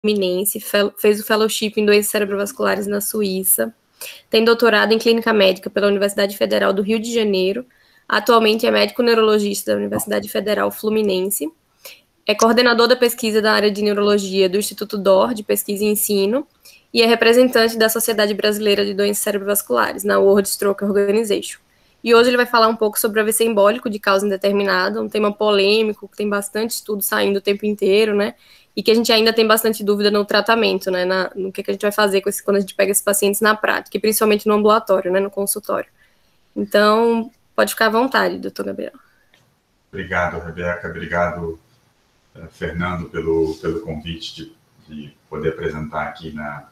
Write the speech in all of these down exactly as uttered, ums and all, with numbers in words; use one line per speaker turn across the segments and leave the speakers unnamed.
Fluminense, fez o fellowship em doenças cerebrovasculares na Suíça, tem doutorado em clínica médica pela Universidade Federal do Rio de Janeiro, atualmente é médico neurologista da Universidade Federal Fluminense, é coordenador da pesquisa da área de neurologia do Instituto D O R, de Pesquisa e Ensino, e é representante da Sociedade Brasileira de Doenças Cerebrovasculares, na World Stroke Organization. E hoje ele vai falar um pouco sobre o A V C embólico de causa indeterminada, um tema polêmico, que tem bastante estudo saindo o tempo inteiro, né? E que a gente ainda tem bastante dúvida no tratamento, né? Na, no que, que a gente vai fazer com esse, quando a gente pega esses pacientes na prática, e principalmente no ambulatório, né? No consultório. Então, pode ficar à vontade, doutor Gabriel.
Obrigado, Rebeca. Obrigado, Fernando, pelo, pelo convite de, de poder apresentar aqui na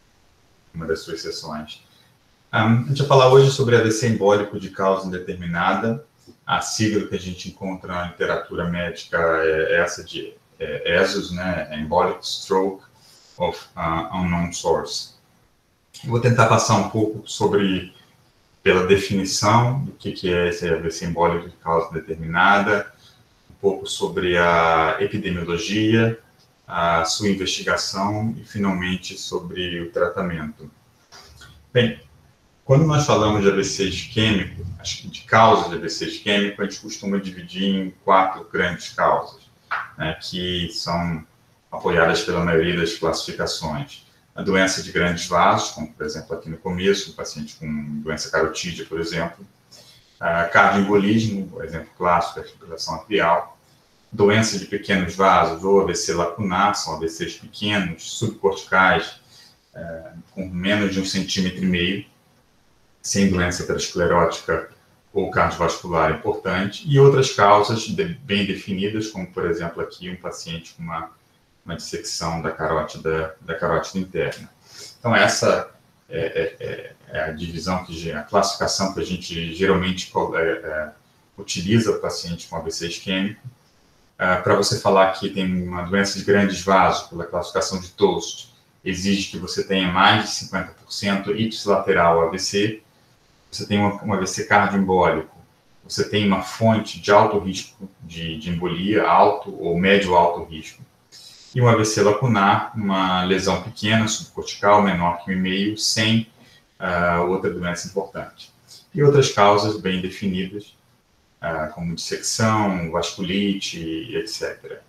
uma das suas sessões. Um, a gente vai falar hoje sobre A V C embólico de causa indeterminada. A sigla que a gente encontra na literatura médica é essa de é, E S U S, né? Embolic Stroke of uh, Unknown Source. Eu vou tentar passar um pouco sobre, pela definição do que, que é esse A V C embólico de causa indeterminada, um pouco sobre a epidemiologia, a sua investigação e, finalmente, sobre o tratamento. Bem, quando nós falamos de A V C isquêmico, de causa de A V C isquêmico, a gente costuma dividir em quatro grandes causas, né, que são apoiadas pela maioria das classificações. A doença de grandes vasos, como, por exemplo, aqui no começo, um paciente com doença carotídea, por exemplo. A cardioembolismo, por exemplo, clássico, a fibrilação atrial. Doença de pequenos vasos, ou A V C lacunar, são A V Cs pequenos, subcorticais, é, com menos de um centímetro e meio, sem doença aterosclerótica ou cardiovascular importante, e outras causas de, bem definidas, como, por exemplo, aqui um paciente com uma, uma dissecção da carótida, da carótida interna. Então, essa é, é, é a divisão, que, a classificação que a gente geralmente é, é, utiliza para o paciente com A V C isquêmico. Uh, para você falar que tem uma doença de grandes vasos, pela classificação de Toast, exige que você tenha mais de cinquenta por cento ipsilateral A V C, você tem um, um A V C cardioembólico, você tem uma fonte de alto risco de, de embolia, alto ou médio-alto risco, e um A V C lacunar, uma lesão pequena, subcortical, menor que um vírgula cinco, sem uh, outra doença importante. E outras causas bem definidas, uh, como dissecção, vasculite, etcétera.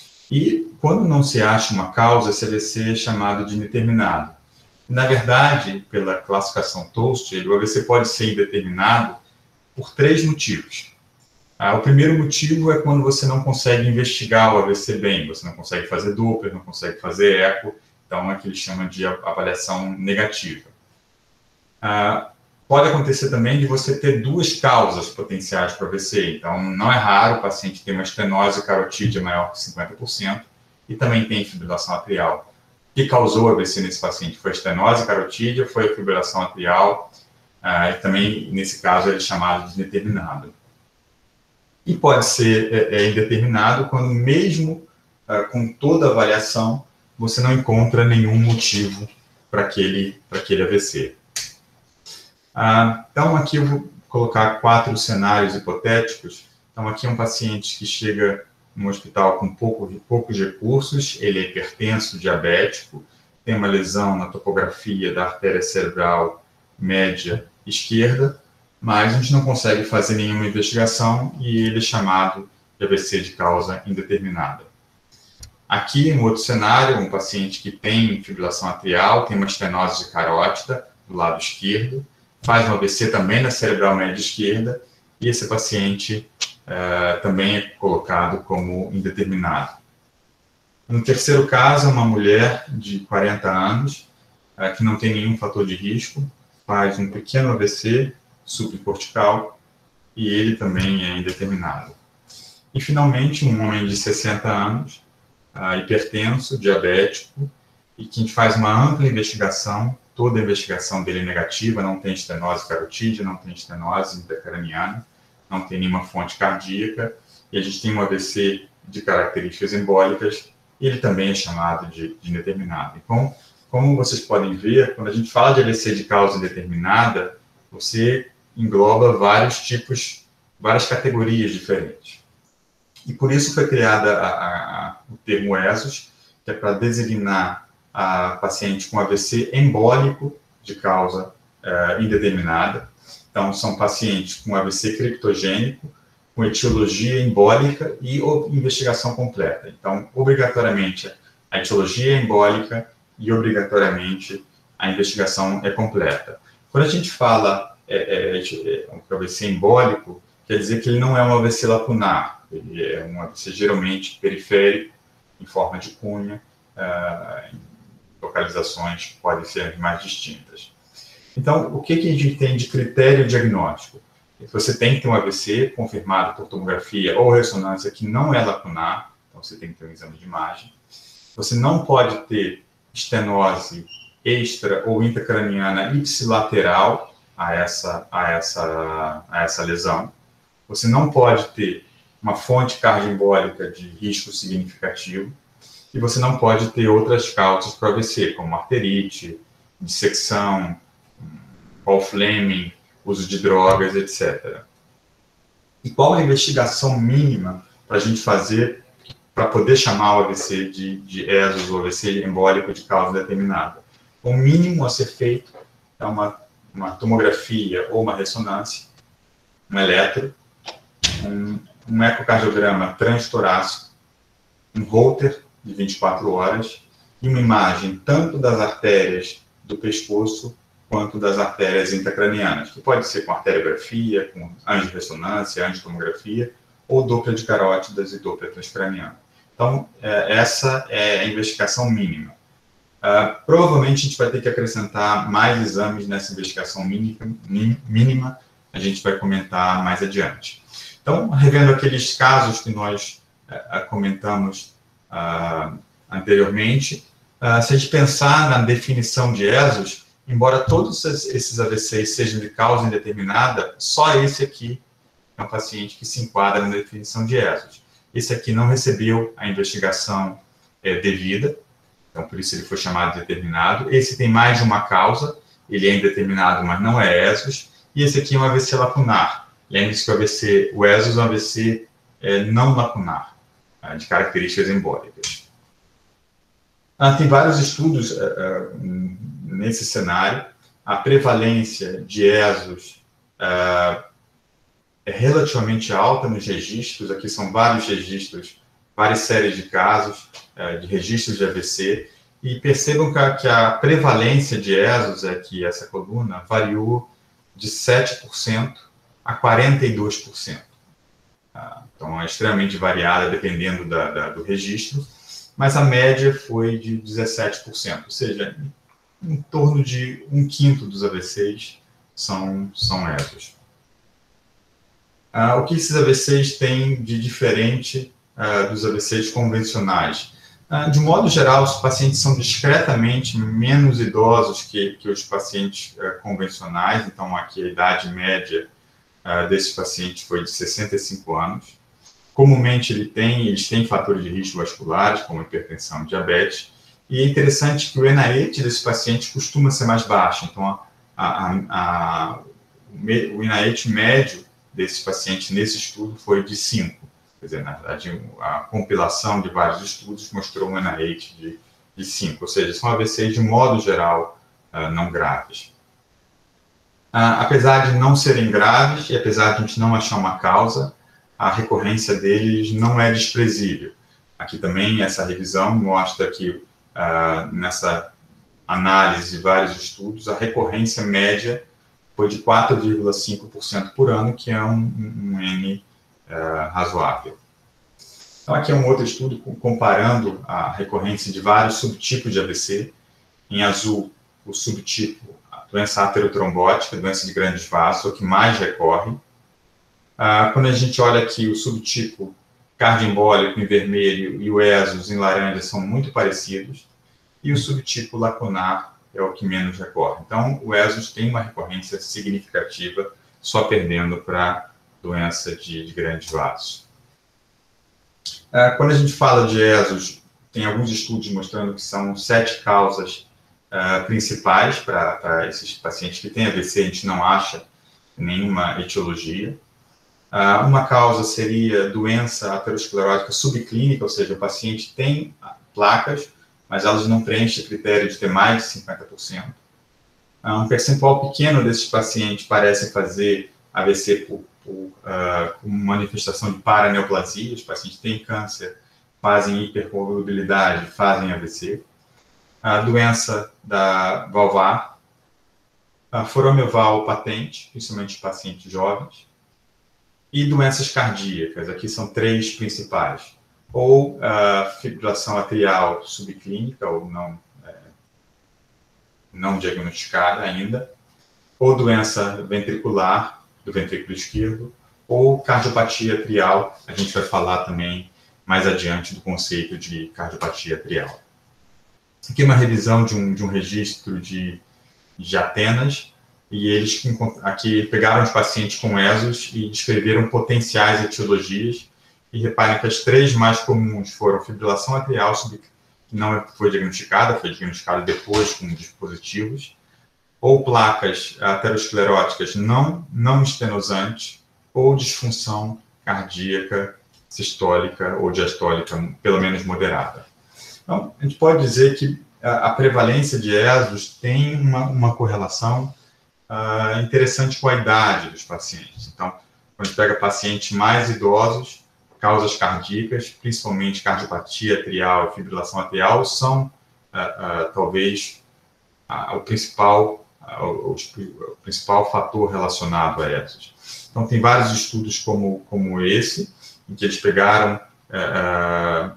E quando não se acha uma causa, esse A V C é chamado de indeterminado. Na verdade, pela classificação Toast, o A V C pode ser indeterminado por três motivos. Ah, o primeiro motivo é quando você não consegue investigar o A V C bem, você não consegue fazer Doppler, não consegue fazer eco, então é o que eles chamam de avaliação negativa. Ah, pode acontecer também de você ter duas causas potenciais para o A V C, então não é raro o paciente ter uma estenose carotídea maior que cinquenta por cento e também tem fibrilação atrial. O que causou A V C nesse paciente? Foi a estenose carotídea, foi a fibrilação atrial, ah, e também, nesse caso, ele é chamado de indeterminado. E pode ser é, é, indeterminado quando, mesmo ah, com toda a avaliação, você não encontra nenhum motivo para aquele, para aquele A V C. Ah, então, aqui eu vou colocar quatro cenários hipotéticos. Então, aqui é um paciente que chega num hospital com pouco, poucos recursos, ele é hipertenso, diabético, tem uma lesão na topografia da artéria cerebral média esquerda, mas a gente não consegue fazer nenhuma investigação e ele é chamado de A V C de causa indeterminada. Aqui, um outro cenário, um paciente que tem fibrilação atrial, tem uma estenose de carótida do lado esquerdo, faz um A V C também na cerebral média esquerda, e esse paciente uh, também é colocado como indeterminado. No terceiro caso, é uma mulher de quarenta anos, uh, que não tem nenhum fator de risco, faz um pequeno A V C subcortical, e ele também é indeterminado. E, finalmente, um homem de sessenta anos, uh, hipertenso, diabético, e que a gente faz uma ampla investigação, toda a investigação dele é negativa, não tem estenose carotídea, não tem estenose intracraniana, não tem nenhuma fonte cardíaca, e a gente tem um A V C de características embólicas, e ele também é chamado de, de indeterminado. Então, como vocês podem ver, quando a gente fala de A V C de causa indeterminada, você engloba vários tipos, várias categorias diferentes. E por isso foi criada a, a, a, o termo E S U S, que que é para designar a paciente com A V C embólico de causa uh, indeterminada. Então, são pacientes com A V C criptogênico, com etiologia embólica e investigação completa. Então, obrigatoriamente, a etiologia é embólica e, obrigatoriamente, a investigação é completa. Quando a gente fala é, é, é, um A V C embólico, quer dizer que ele não é um A V C lacunar, ele é um A V C geralmente periférico, em forma de cunha, uh, em localizações que podem ser mais distintas. Então, o que, que a gente tem de critério diagnóstico? Você tem que ter um A V C confirmado por tomografia ou ressonância que não é lacunar, então você tem que ter um exame de imagem. Você não pode ter estenose extra ou intracraniana ipsilateral a essa, a essa, a essa lesão. Você não pode ter uma fonte cardioembólica de risco significativo e você não pode ter outras causas para A V C, como arterite, dissecção, Paul Fleming, uso de drogas, etcétera. E qual a investigação mínima para a gente fazer para poder chamar o A V C de, de E S O S ou A V C embólico de causa determinada? O mínimo a ser feito é uma, uma tomografia ou uma ressonância, um eletro, um, um ecocardiograma transtorácico, um Holter de vinte e quatro horas e uma imagem tanto das artérias do pescoço quanto das artérias intracranianas, que pode ser com arteriografia, com angiorressonância, angiotomografia, ou Doppler de carótidas e Doppler transcraniano. Então, é, essa é a investigação mínima. Uh, provavelmente a gente vai ter que acrescentar mais exames nessa investigação mínima, mínima, a gente vai comentar mais adiante. Então, revendo aqueles casos que nós uh, comentamos uh, anteriormente, uh, se a gente pensar na definição de E S O S, embora todos esses A V Cs sejam de causa indeterminada, só esse aqui é um paciente que se enquadra na definição de E S O S. Esse aqui não recebeu a investigação é, devida, então por isso ele foi chamado de determinado. Esse tem mais de uma causa, ele é indeterminado, mas não é E S O S. E esse aqui é um A V C lacunar. Lembre-se que o A V C, o E S O S é um A V C é, não lacunar, é, de características embólicas. Ah, tem vários estudos uh, uh, nesse cenário. A prevalência de E S O S uh, é relativamente alta nos registros. Aqui são vários registros, várias séries de casos uh, de registros de A V C. E percebam que a, que a prevalência de E S O S, aqui essa coluna, variou de sete por cento a quarenta e dois por cento. Uh, então, é extremamente variada dependendo da, da, do registro. Mas a média foi de dezessete por cento, ou seja, em torno de um quinto dos A V Cs são, são E S O S. Ah, o que esses A V Cs têm de diferente ah, dos A V Cs convencionais? Ah, de modo geral, os pacientes são discretamente menos idosos que, que os pacientes ah, convencionais, então aqui a idade média ah, desses pacientes foi de sessenta e cinco anos. Comumente ele tem, eles têm fatores de risco vasculares, como hipertensão e diabetes, e é interessante que o N A H desses pacientes costuma ser mais baixo, então a, a, a, o N A H médio desses pacientes nesse estudo foi de cinco. Quer dizer, na verdade, a compilação de vários estudos mostrou um N A H de, de cinco, ou seja, são A V Cs de modo geral uh, não graves. Uh, apesar de não serem graves, e apesar de a gente não achar uma causa, a recorrência deles não é desprezível. Aqui também, essa revisão mostra que, uh, nessa análise de vários estudos, a recorrência média foi de quatro vírgula cinco por cento por ano, que é um, um N uh, razoável. Então, aqui é um outro estudo comparando a recorrência de vários subtipos de A V C. Em azul, o subtipo, a doença aterotrombótica, doença de grandes vasos, o que mais recorre. Ah, quando a gente olha aqui o subtipo cardioembólico em vermelho e o E S O S em laranja são muito parecidos, e o subtipo lacunar é o que menos recorre. Então, o E S O S tem uma recorrência significativa, só perdendo para doença de, de grandes vasos. Ah, quando a gente fala de E S O S, tem alguns estudos mostrando que são sete causas ah, principais para esses pacientes que têm A V C, a gente não acha nenhuma etiologia. Uh, uma causa seria doença aterosclerótica subclínica, ou seja, o paciente tem placas, mas elas não preenchem o critério de ter mais de cinquenta por cento. Um percentual pequeno desses pacientes parecem fazer A V C por, por uh, com manifestação de paraneoplasia. Os pacientes têm câncer, fazem hipercoagulabilidade, fazem A V C. A doença da valvar, a forômioval patente, principalmente em pacientes jovens, e doenças cardíacas. Aqui são três principais. Ou a fibrilação atrial subclínica, ou não, é, não diagnosticada ainda, ou doença ventricular, do ventrículo esquerdo, ou cardiopatia atrial. A gente vai falar também mais adiante do conceito de cardiopatia atrial. Aqui uma revisão de um, de um registro de, de Atenas, e eles aqui pegaram os pacientes com E S Os e descreveram potenciais etiologias. E reparem que as três mais comuns foram fibrilação atrial, que não foi diagnosticada, foi diagnosticada depois com dispositivos, ou placas ateroscleróticas não, não estenosantes, ou disfunção cardíaca, sistólica ou diastólica, pelo menos moderada. Então, a gente pode dizer que a, a prevalência de E S Os tem uma, uma correlação uh, interessante com a idade dos pacientes. Então, quando a gente pega pacientes mais idosos, causas cardíacas, principalmente cardiopatia atrial e fibrilação atrial, são uh, uh, talvez uh, o, principal, uh, o, o principal fator relacionado a E S Os. Então, tem vários estudos como, como esse, em que eles pegaram uh,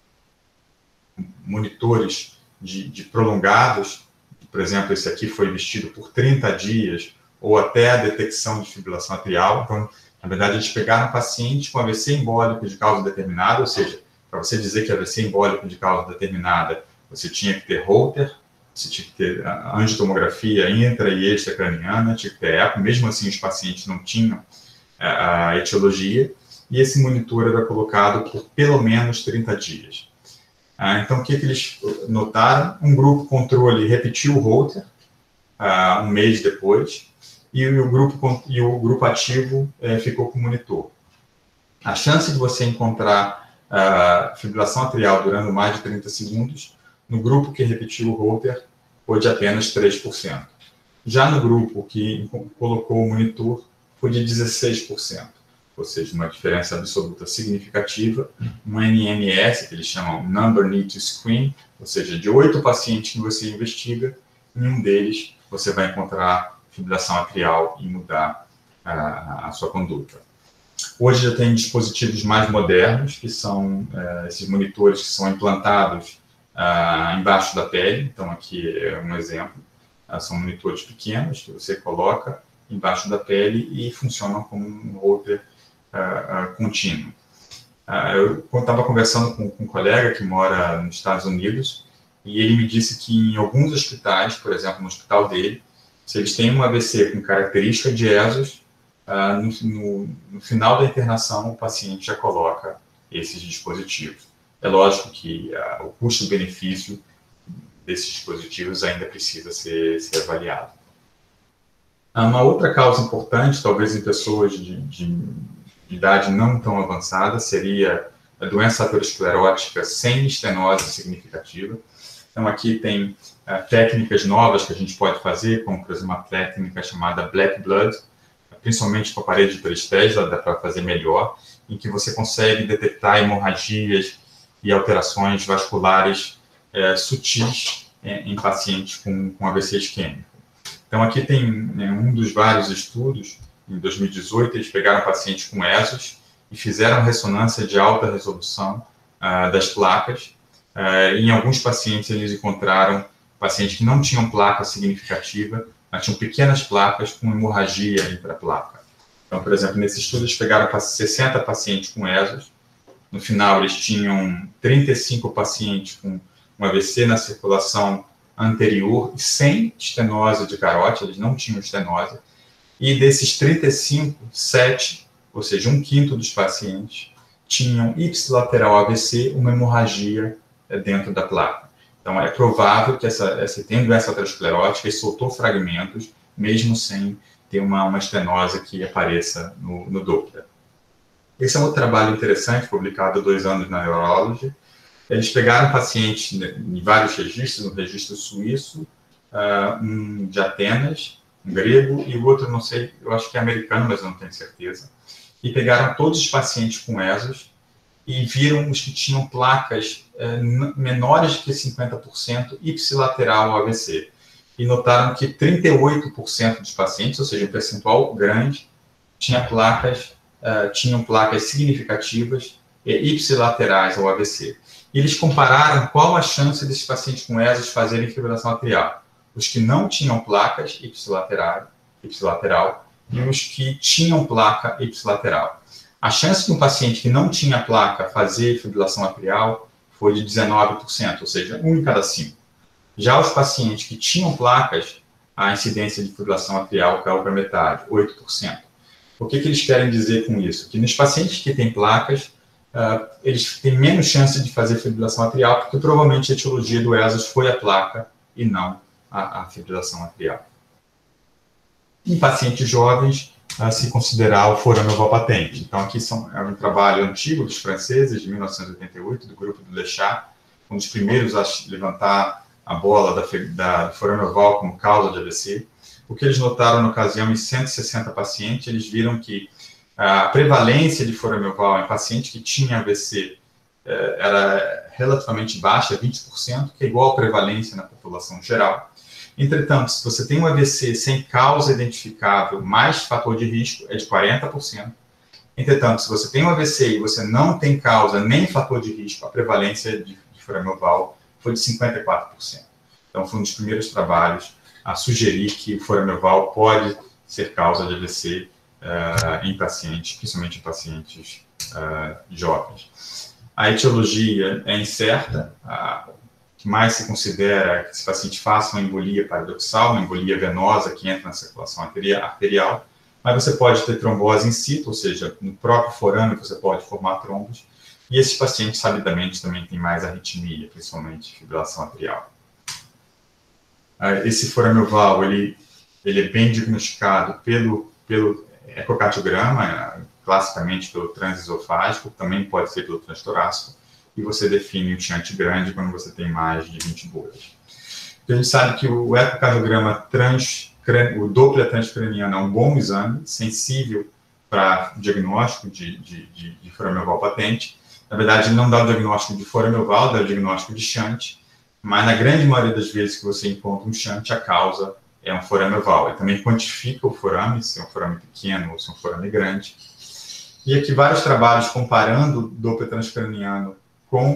monitores de, de prolongados, por exemplo, esse aqui foi vestido por trinta dias, ou até a detecção de fibrilação atrial. Então, na verdade, eles pegaram pacientes com A V C embólico de causa determinada, ou seja, para você dizer que A V C embólico de causa determinada, você tinha que ter Holter, você tinha que ter angiotomografia intra e extracraniana, tinha que ter eco, mesmo assim os pacientes não tinham a etiologia, e esse monitor era colocado por pelo menos trinta dias. Então, o que, que eles notaram? Um grupo controle repetiu o Holter um mês depois, e o grupo, e o grupo ativo é, ficou com o monitor. A chance de você encontrar uh, fibrilação atrial durando mais de trinta segundos, no grupo que repetiu o Holter, foi de apenas três por cento. Já no grupo que colocou o monitor, foi de dezesseis por cento. Ou seja, uma diferença absoluta significativa, um N M S, que eles chamam Number Need to Screen, ou seja, de oito pacientes que você investiga, em um deles você vai encontrar fibrilação atrial e mudar uh, a sua conduta. Hoje já tem dispositivos mais modernos, que são uh, esses monitores que são implantados uh, embaixo da pele. Então, aqui é um exemplo. Uh, são monitores pequenos que você coloca embaixo da pele e funcionam como um Holter uh, uh, contínuo. Uh, eu estava conversando com, com um colega que mora nos Estados Unidos e ele me disse que em alguns hospitais, por exemplo, no hospital dele, se eles têm um A V C com característica de E S Os, uh, no, no, no final da internação o paciente já coloca esses dispositivos. É lógico que uh, o custo-benefício desses dispositivos ainda precisa ser, ser avaliado. Uma outra causa importante, talvez em pessoas de, de, de idade não tão avançada, seria a doença aterosclerótica sem estenose significativa. Então, aqui tem uh, técnicas novas que a gente pode fazer, como, por exemplo, uma técnica chamada Black Blood, principalmente com a parede de peristésia, dá para fazer melhor, em que você consegue detectar hemorragias e alterações vasculares uh, sutis uh, em pacientes com, com A V C isquêmico. Então, aqui tem né, um dos vários estudos, em dois mil e dezoito, eles pegaram pacientes com E S Os e fizeram ressonância de alta resolução uh, das placas. Uh, em alguns pacientes, eles encontraram pacientes que não tinham placa significativa, mas tinham pequenas placas com hemorragia intraplaca. Então, por exemplo, nesse estudo, eles pegaram sessenta pacientes com E S Os. No final, eles tinham trinta e cinco pacientes com um A V C na circulação anterior e sem estenose de carótida, eles não tinham estenose. E desses trinta e cinco, sete, ou seja, um quinto dos pacientes, tinham ipsilateral A V C, uma hemorragia dentro da placa. Então, é provável que, essa, essa, tendo essa aterosclerótica, ele soltou fragmentos, mesmo sem ter uma, uma estenose que apareça no, no Doppler. Esse é um outro trabalho interessante, publicado há dois anos na Neurology, Eles pegaram pacientes em vários registros, um registro suíço, uh, um de Atenas, um grego, e o outro, não sei, eu acho que é americano, mas eu não tenho certeza. E pegaram todos os pacientes com E S Os e viram os que tinham placas uh, menores que cinquenta por cento ipsilateral ao A V C. E notaram que trinta e oito por cento dos pacientes, ou seja, um percentual grande, tinha placas, uh, tinham placas significativas e ipsilaterais ao A V C. E eles compararam qual a chance desses pacientes com E S Os fazerem fibrilação atrial. Os que não tinham placas ipsilateral, ipsilateral e os que tinham placa ipsilateral. A chance de um paciente que não tinha placa fazer fibrilação atrial foi de dezenove por cento, ou seja, um em cada cinco. Já os pacientes que tinham placas, a incidência de fibrilação atrial caiu para metade, oito por cento. O que, que eles querem dizer com isso? Que nos pacientes que têm placas, Uh, eles têm menos chance de fazer fibrilação atrial, porque provavelmente a etiologia do E S O foi a placa e não a, a fibrilação atrial. Em pacientes jovens, uh, se considerar o forame oval patente. Então, aqui são, é um trabalho antigo dos franceses, de mil novecentos e oitenta e oito, do grupo do Lechat, um dos primeiros a levantar a bola da, da, do forame oval como causa de A V C. O que eles notaram na ocasião, em cento e sessenta pacientes, eles viram que a prevalência de forame oval em paciente que tinha A V C eh, era relativamente baixa, vinte por cento, que é igual à prevalência na população geral. Entretanto, se você tem um A V C sem causa identificável mais fator de risco, é de quarenta por cento. Entretanto, se você tem um A V C e você não tem causa nem fator de risco, a prevalência de, de forame oval foi de cinquenta e quatro por cento. Então, foi um dos primeiros trabalhos a sugerir que o forame oval pode ser causa de A V C Uh, em pacientes, principalmente em pacientes uh, jovens. A etiologia é incerta, uh, o que mais se considera é que esse paciente faça uma embolia paradoxal, uma embolia venosa que entra na circulação arterial, mas você pode ter trombose in situ, ou seja, no próprio forame você pode formar trombos, e esses pacientes, sabidamente, também têm mais arritmia, principalmente fibrilação atrial. Uh, esse forame oval, ele, ele é bem diagnosticado pelo, pelo ecocardiograma, classicamente pelo transesofágico, também pode ser pelo transtorácico, e você define o shunt grande quando você tem mais de vinte bolhas. Então, a gente sabe que o ecocardiograma trans, o Doppler transcraniano é um bom exame, sensível para diagnóstico de, de, de, de forame oval patente. Na verdade, ele não dá o diagnóstico de forame oval, dá o diagnóstico de shunt, mas na grande maioria das vezes que você encontra um shunt, a causa é um forame oval. Ele também quantifica o forame, se é um forame pequeno ou se é um forame grande. E aqui vários trabalhos comparando o Doppler transcraniano com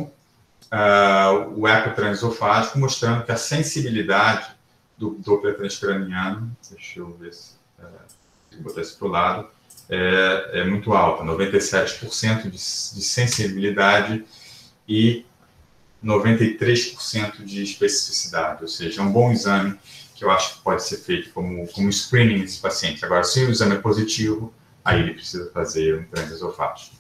uh, o eco transesofágico, mostrando que a sensibilidade do Doppler transcraniano, deixa eu ver se uh, botar isso para o lado, é, é muito alta, noventa e sete por cento de, de sensibilidade e noventa e três por cento de especificidade, ou seja, é um bom exame que eu acho que pode ser feito como, como screening desses pacientes. Agora, se o exame é positivo, aí ele precisa fazer um transesofágico.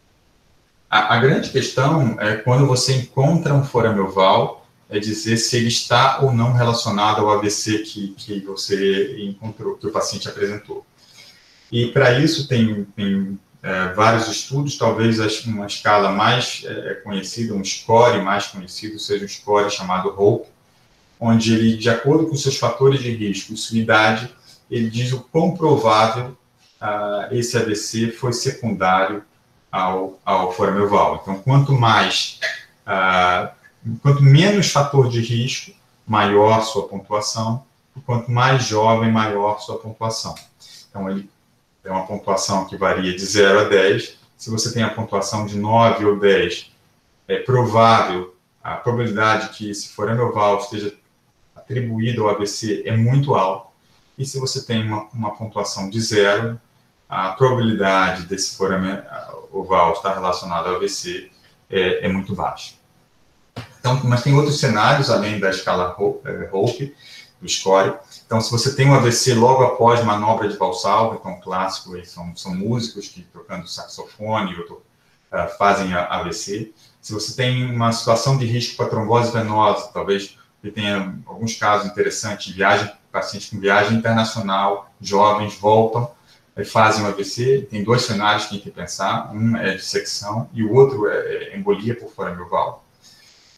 A, a grande questão é quando você encontra um forame oval, é dizer se ele está ou não relacionado ao A V C que, que você encontrou, que o paciente apresentou. E para isso tem, tem é, vários estudos, talvez uma escala mais é, conhecida, um score mais conhecido, seja um score chamado HOPE, onde ele, de acordo com seus fatores de risco e sua idade, ele diz o quão provável uh, esse A V C foi secundário ao, ao forame oval. Então, quanto mais, uh, quanto menos fator de risco, maior sua pontuação, e quanto mais jovem, maior sua pontuação. Então, ele é uma pontuação que varia de zero a dez. Se você tem a pontuação de nove ou dez, é provável, a probabilidade que esse forame oval esteja atribuído ao A V C é muito alto, e se você tem uma, uma pontuação de zero, a probabilidade desse forame oval estar relacionado ao A V C é, é muito baixa. Então, mas tem outros cenários, além da escala HOPE, do score. Então, se você tem um A V C logo após manobra de Valsalva, então, clássico, são, são músicos que tocando saxofone ou uh, fazem A V C. Se você tem uma situação de risco para trombose venosa, talvez ele tenha alguns casos interessantes, viagem, pacientes com viagem internacional, jovens, voltam, fazem um A V C. Tem dois cenários que a gente tem que pensar, um é dissecção e o outro é embolia por forame oval.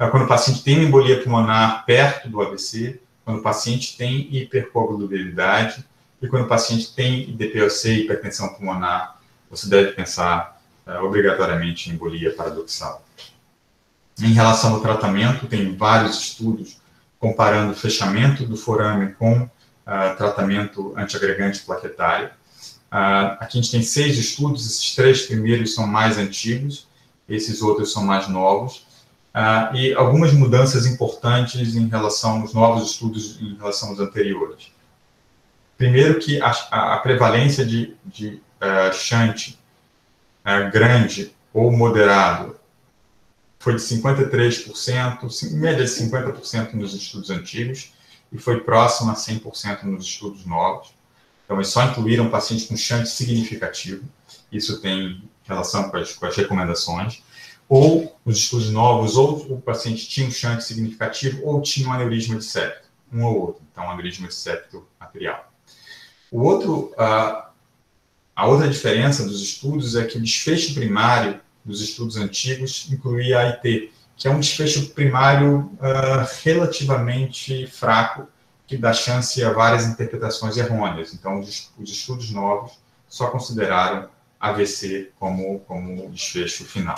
quando o paciente tem embolia pulmonar perto do A V C, quando o paciente tem hipercoagulabilidade e quando o paciente tem I D P O C, hipertensão pulmonar, você deve pensar uh, obrigatoriamente em embolia paradoxal. Em relação ao tratamento, tem vários estudos comparando o fechamento do forame com uh, tratamento antiagregante plaquetário. Uh, aqui a gente tem seis estudos, esses três primeiros são mais antigos, esses outros são mais novos. Uh, e algumas mudanças importantes em relação aos novos estudos em relação aos anteriores. Primeiro que a, a prevalência de, de uh, shunt uh, grande ou moderado foi de cinquenta e três por cento, em média de cinquenta por cento nos estudos antigos, e foi próximo a cem por cento nos estudos novos. Então, eles só incluíram pacientes com shunt significativo, isso tem relação com as, com as recomendações. Ou os estudos novos, ou o paciente tinha um shunt significativo, ou tinha um aneurisma de septo, um ou outro, então um aneurisma de septo arterial. O outro, uh, a outra diferença dos estudos é que o desfecho primário dos estudos antigos incluía A I T, que é um desfecho primário uh, relativamente fraco, que dá chance a várias interpretações errôneas. Então, os, os estudos novos só consideraram A V C como, como desfecho final.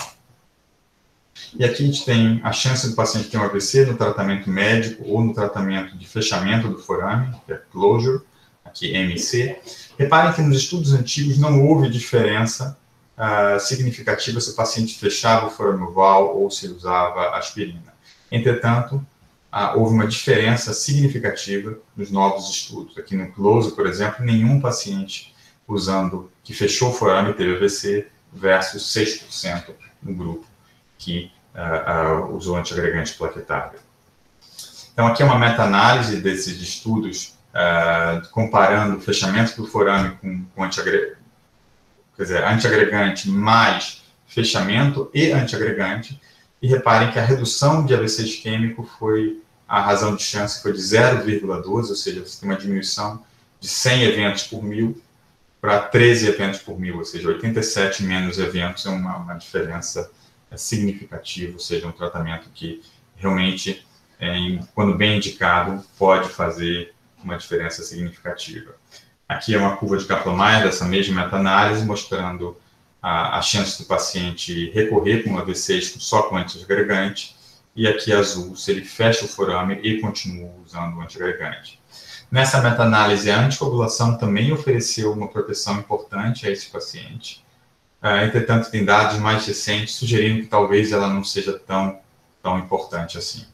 E aqui a gente tem a chance do paciente ter um A V C no tratamento médico ou no tratamento de fechamento do forame, que é closure, aqui M C. Reparem que nos estudos antigos não houve diferença uh, significativa se o paciente fechava o forame oval ou se usava aspirina. Entretanto, uh, houve uma diferença significativa nos novos estudos. Aqui no closure, por exemplo, nenhum paciente usando que fechou o forame teve A V C versus seis por cento no grupo que uh, uh, usou antiagregante plaquetário. Então, aqui é uma meta-análise desses estudos uh, comparando o fechamento do forame com, com antiagregante, quer dizer, antiagregante mais fechamento e antiagregante, e reparem que a redução de A V C isquêmico foi, a razão de chance foi de zero vírgula doze, ou seja, você tem uma diminuição de cem eventos por mil para treze eventos por mil, ou seja, oitenta e sete menos eventos é uma, uma diferença significativo, ou seja, um tratamento que realmente, é, quando bem indicado, pode fazer uma diferença significativa. Aqui é uma curva de Kaplan-Meier dessa mesma meta-análise, mostrando a, a chance do paciente recorrer com um A V C só com antiagregante, e aqui azul, se ele fecha o forame e continua usando o antiagregante. Nessa meta-análise, a anticoagulação também ofereceu uma proteção importante a esse paciente. Uh, entretanto, tem dados mais recentes sugerindo que talvez ela não seja tão, tão importante assim.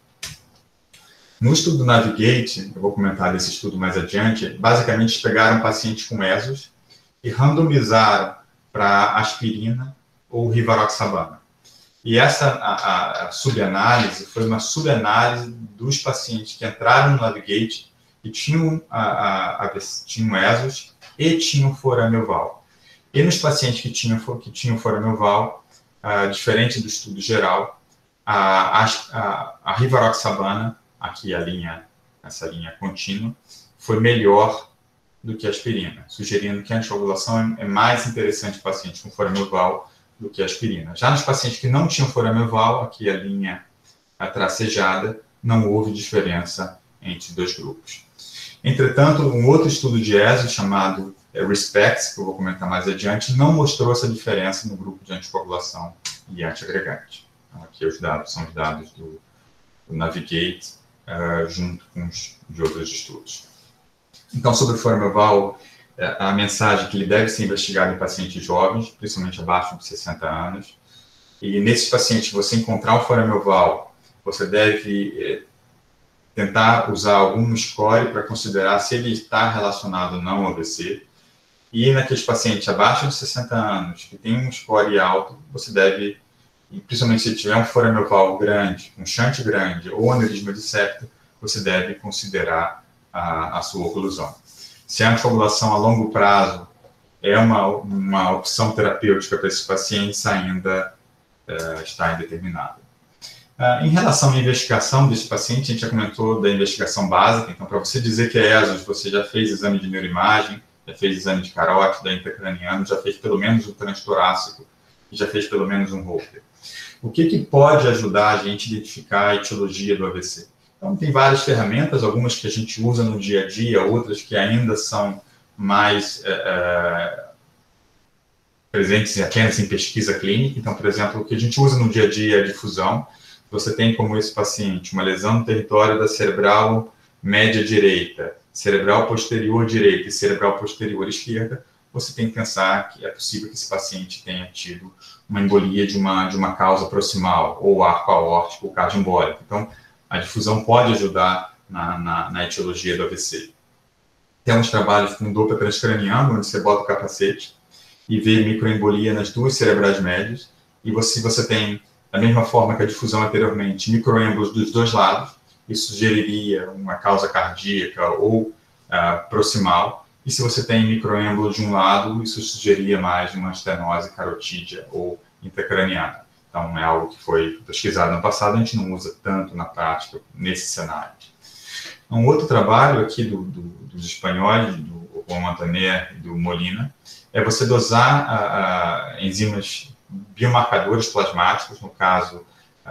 No estudo do Navigate, eu vou comentar desse estudo mais adiante, basicamente eles pegaram pacientes com ESOS e randomizaram para aspirina ou rivaroxabana. E essa a, a, a subanálise foi uma subanálise dos pacientes que entraram no Navigate e tinham, a, a, a, tinham ESOS e tinham forame oval. E nos pacientes que tinham, que tinham forame oval, uh, diferente do estudo geral, a, a, a rivaroxabana, aqui a linha, essa linha contínua, foi melhor do que a aspirina, sugerindo que a anticoagulação é, é mais interessante para pacientes com forame oval do que a aspirina. Já nos pacientes que não tinham forame oval, aqui a linha a tracejada, não houve diferença entre os dois grupos. Entretanto, um outro estudo de ESO, chamado RESPECT, que eu vou comentar mais adiante, não mostrou essa diferença no grupo de anticoagulação e antiagregante. Então, aqui os dados são os dados do, do Navigate, uh, junto com os de outros estudos. Então, sobre o forame oval, a mensagem é que ele deve ser investigado em pacientes jovens, principalmente abaixo de sessenta anos. E nesses pacientes, se você encontrar um forame oval, você deve eh, tentar usar algum score para considerar se ele está relacionado ou não ao A V C. E naqueles pacientes abaixo de sessenta anos, que tem um score alto, você deve, principalmente se tiver um forame oval grande, um shunt grande ou aneurisma de septo, você deve considerar a, a sua oclusão. Se a anticoagulação a longo prazo é uma, uma opção terapêutica para esses pacientes, ainda uh, está indeterminada. Uh, em relação à investigação desse paciente, a gente já comentou da investigação básica, então para você dizer que é ESOS, você já fez exame de neuroimagem, já fez exame de carótida, intracraniano, já fez pelo menos um transtorácico e já fez pelo menos um Holter. o que, que pode ajudar a gente a identificar a etiologia do A V C? Então, tem várias ferramentas, algumas que a gente usa no dia a dia, outras que ainda são mais é, é, presentes apenas em pesquisa clínica. Então, por exemplo, o que a gente usa no dia a dia é a difusão. Você tem como esse paciente uma lesão no território da cerebral média direita, cerebral posterior direita e cerebral posterior esquerda, você tem que pensar que é possível que esse paciente tenha tido uma embolia de uma, de uma causa proximal, ou arco aórtico ou cardioembólico. Então, a difusão pode ajudar na, na, na etiologia do A V C. Temos trabalhos com dupla transcraniana, onde você bota o capacete e vê microembolia nas duas cerebrais médias, e você, você tem, da mesma forma que a difusão anteriormente, microêmbolos dos dois lados. Isso sugeriria uma causa cardíaca ou uh, proximal. E se você tem microêmbolo de um lado, isso sugeria mais uma estenose carotídea ou intracraniana. Então, é algo que foi pesquisado no passado, a gente não usa tanto na prática nesse cenário. Um outro trabalho aqui do, do, dos espanhóis, do Juan Montaner e do Molina, é você dosar a, a enzimas biomarcadores plasmáticos, no caso,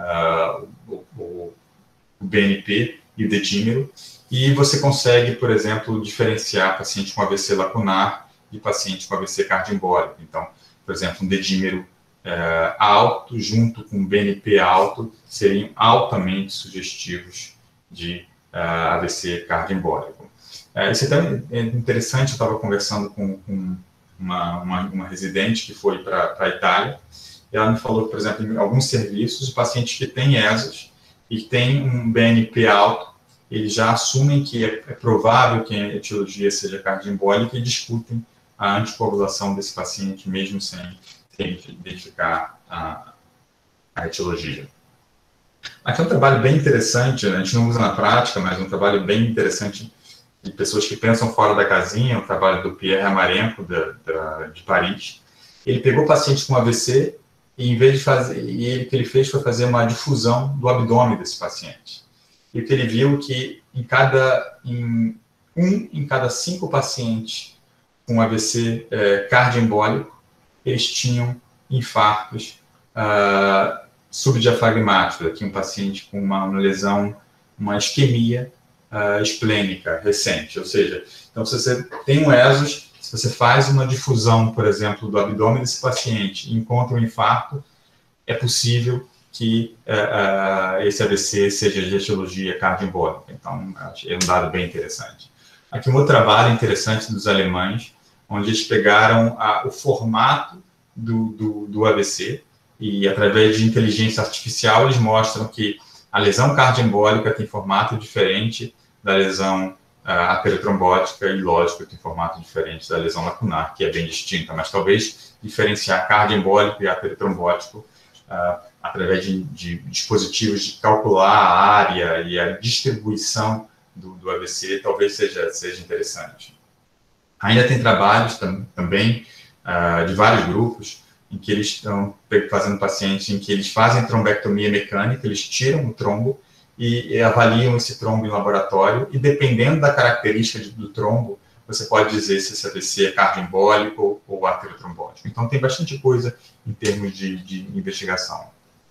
uh, o, o o B N P e o dedímero, e você consegue, por exemplo, diferenciar paciente com A V C lacunar de paciente com A V C cardioembólico. Então, por exemplo, um dedímero é, alto junto com um B N P alto seriam altamente sugestivos de uh, A V C cardioembólico. É, isso é tão interessante, eu estava conversando com, com uma, uma, uma residente que foi para a Itália, e ela me falou que, por exemplo, em alguns serviços, pacientes que têm E S Os e tem um B N P alto, eles já assumem que é, é provável que a etiologia seja cardioembólica e discutem a anticoagulação desse paciente, mesmo sem, sem identificar a, a etiologia. Aqui é um trabalho bem interessante, né? A gente não usa na prática, mas é um trabalho bem interessante de pessoas que pensam fora da casinha, o trabalho do Pierre Amarenco, da, da, de Paris. Ele pegou pacientes com A V C, e em vez de fazer, e ele, o que ele fez foi fazer uma difusão do abdômen desse paciente. E o que ele viu que em cada, em, um em cada cinco pacientes com A V C é, cardioembólico, eles tinham infartos ah, subdiafragmáticos. Aqui um paciente com uma, uma lesão, uma isquemia ah, esplênica recente. Ou seja, então se você tem um E S O, se você faz uma difusão, por exemplo, do abdômen desse paciente e encontra um infarto, é possível que uh, uh, esse A V C seja de etiologia cardioembólica. Então, é um dado bem interessante. Aqui um outro trabalho interessante dos alemães, onde eles pegaram a, o formato do, do, do A V C e, através de inteligência artificial, eles mostram que a lesão cardioembólica tem formato diferente da lesão a aterotrombótica e, lógico, tem formato diferente da lesão lacunar, que é bem distinta, mas talvez diferenciar cardioembólico e aterotrombótico uh, através de, de dispositivos de calcular a área e a distribuição do, do A V C, talvez seja, seja interessante. Ainda tem trabalhos tam, também uh, de vários grupos em que eles estão fazendo pacientes em que eles fazem trombectomia mecânica, eles tiram o trombo e, e avaliam esse trombo em laboratório, e dependendo da característica de, do trombo, você pode dizer se esse A V C é cardioembólico ou, ou aterotrombótico. Então, tem bastante coisa em termos de, de investigação.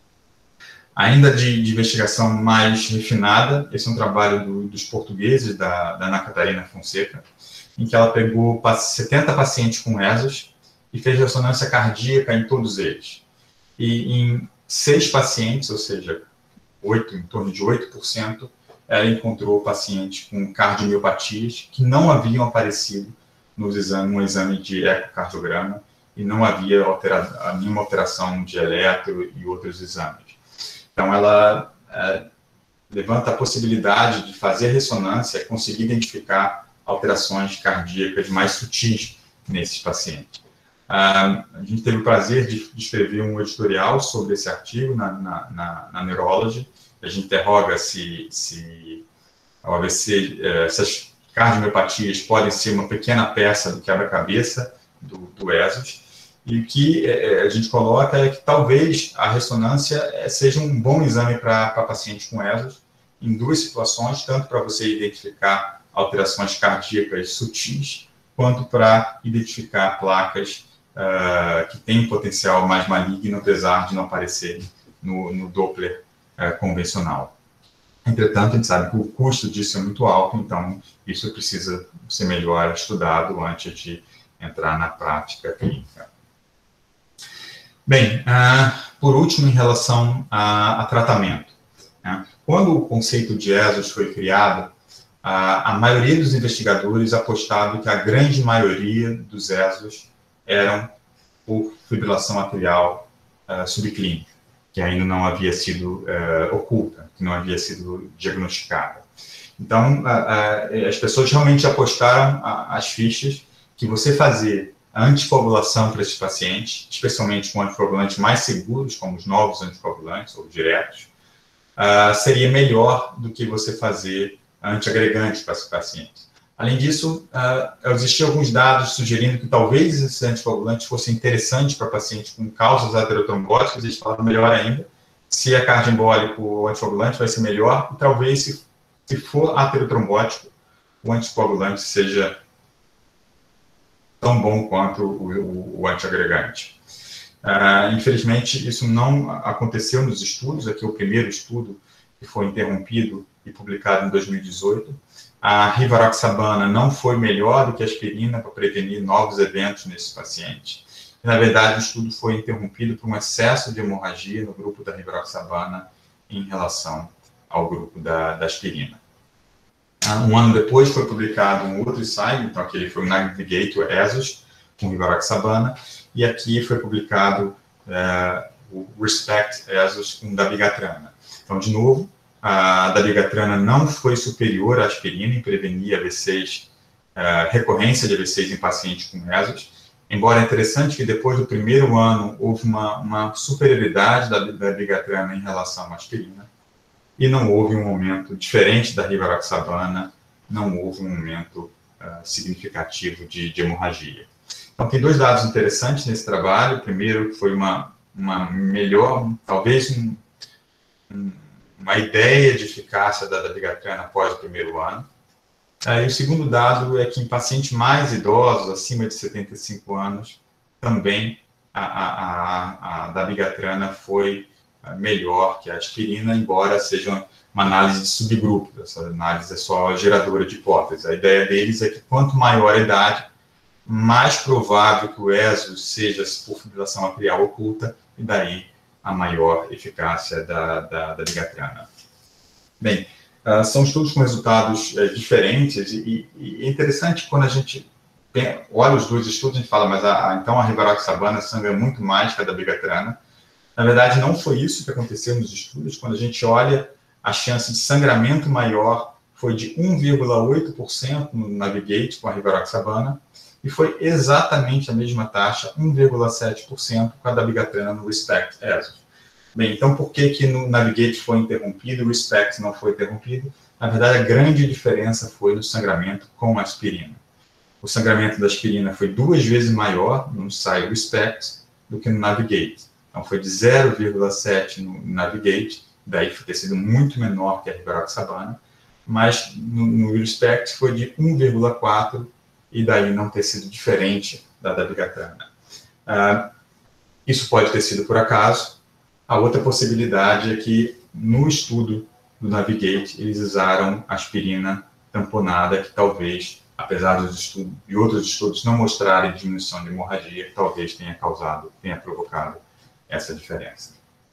Ainda de, de investigação mais refinada, esse é um trabalho do, dos portugueses, da, da Ana Catarina Fonseca, em que ela pegou setenta pacientes com E S Os e fez ressonância cardíaca em todos eles. E em seis pacientes, ou seja, oito, em torno de oito por cento, ela encontrou pacientes com cardiomiopatias que não haviam aparecido nos exame, no exame de ecocardiograma e não havia altera, nenhuma alteração de eletro e outros exames. Então, ela é, levanta a possibilidade de fazer ressonância e conseguir identificar alterações cardíacas mais sutis nesses pacientes. Uh, a gente teve o prazer de, de escrever um editorial sobre esse artigo na, na, na, na Neurology. A gente interroga se, se o A V C, eh, essas cardiomiopatias podem ser uma pequena peça do quebra-cabeça do, do E S Os. E o que eh, a gente coloca é que talvez a ressonância eh, seja um bom exame para pacientes com E S Os, em duas situações, tanto para você identificar alterações cardíacas sutis, quanto para identificar placas Uh, que tem um potencial mais maligno, apesar de não aparecerem no, no Doppler uh, convencional. Entretanto, a gente sabe que o custo disso é muito alto, então isso precisa ser melhor estudado antes de entrar na prática clínica. Bem, uh, por último, em relação a, a tratamento. Né? Quando o conceito de E S O S foi criado, a, a maioria dos investigadores apostava que a grande maioria dos E S O S eram por fibrilação atrial uh, subclínica, que ainda não havia sido uh, oculta, que não havia sido diagnosticada. Então, a, a, as pessoas realmente apostaram a, as fichas que você fazer a anticoagulação para esses pacientes, especialmente com anticoagulantes mais seguros, como os novos anticoagulantes ou diretos, uh, seria melhor do que você fazer antiagregantes para esses pacientes. Além disso, uh, existiam alguns dados sugerindo que talvez esses anticoagulantes fossem interessantes para pacientes com causas aterotrombóticas. Eles falaram melhor ainda, se é cardioembólico ou anticoagulante vai ser melhor, e talvez se, se for aterotrombótico, o anticoagulante seja tão bom quanto o, o, o antiagregante. Uh, infelizmente, isso não aconteceu nos estudos. Aqui é o primeiro estudo que foi interrompido e publicado em dois mil e dezoito. A rivaroxabana não foi melhor do que a aspirina para prevenir novos eventos nesses pacientes. Na verdade, o estudo foi interrompido por um excesso de hemorragia no grupo da rivaroxabana em relação ao grupo da, da aspirina. Um ano depois foi publicado um outro ensaio, então aquele foi o Navigator E S O S com rivaroxabana, e aqui foi publicado uh, o Respect E S O S com dabigatrana. Então, de novo, a dabigatrana não foi superior à aspirina em prevenir A V Cs, uh, recorrência de A V Cs em pacientes com E S O S, embora é interessante que depois do primeiro ano houve uma, uma superioridade da dabigatrana em relação à aspirina, e não houve um aumento diferente da rivaroxabana, não houve um aumento uh, significativo de, de hemorragia. Então, tem dois dados interessantes nesse trabalho. O primeiro foi uma, uma melhor, talvez um, um, uma ideia de eficácia da dabigatrana após o primeiro ano. Uh, e o segundo dado é que em pacientes mais idosos, acima de setenta e cinco anos, também a, a, a, a dabigatrana foi melhor que a aspirina, embora seja uma análise de subgrupo. Essa análise é só geradora de hipóteses. A ideia deles é que quanto maior a idade, mais provável que o E S O S seja por fibrilação atrial oculta, e daí a maior eficácia da, da, da dabigatrana. Bem, uh, são estudos com resultados uh, diferentes, e, e é interessante quando a gente tem, olha os dois estudos, a gente fala, mas a, a, então a rivaroxabana sangra muito mais que a dabigatrana. Na verdade, não foi isso que aconteceu nos estudos. Quando a gente olha, a chance de sangramento maior foi de um vírgula oito por cento no Navigate com a rivaroxabana, e foi exatamente a mesma taxa, um vírgula sete por cento, com a dabigatrana no Respect E S O S. Bem, então por que que no Navigate foi interrompido e o Respect não foi interrompido? Na verdade, a grande diferença foi no sangramento com a aspirina. O sangramento da aspirina foi duas vezes maior no ensaio Respect do que no Navigate. Então, foi de zero vírgula sete no Navigate, daí foi ter sido muito menor que a rivaroxabana, mas no, no Respect foi de um vírgula quatro, e daí não ter sido diferente da dabigatrana. Uh, isso pode ter sido por acaso. A outra possibilidade é que, no estudo do Navigate, eles usaram aspirina tamponada, que talvez, apesar dos estudos e outros estudos não mostrarem diminuição de hemorragia, talvez tenha causado, tenha provocado essa diferença.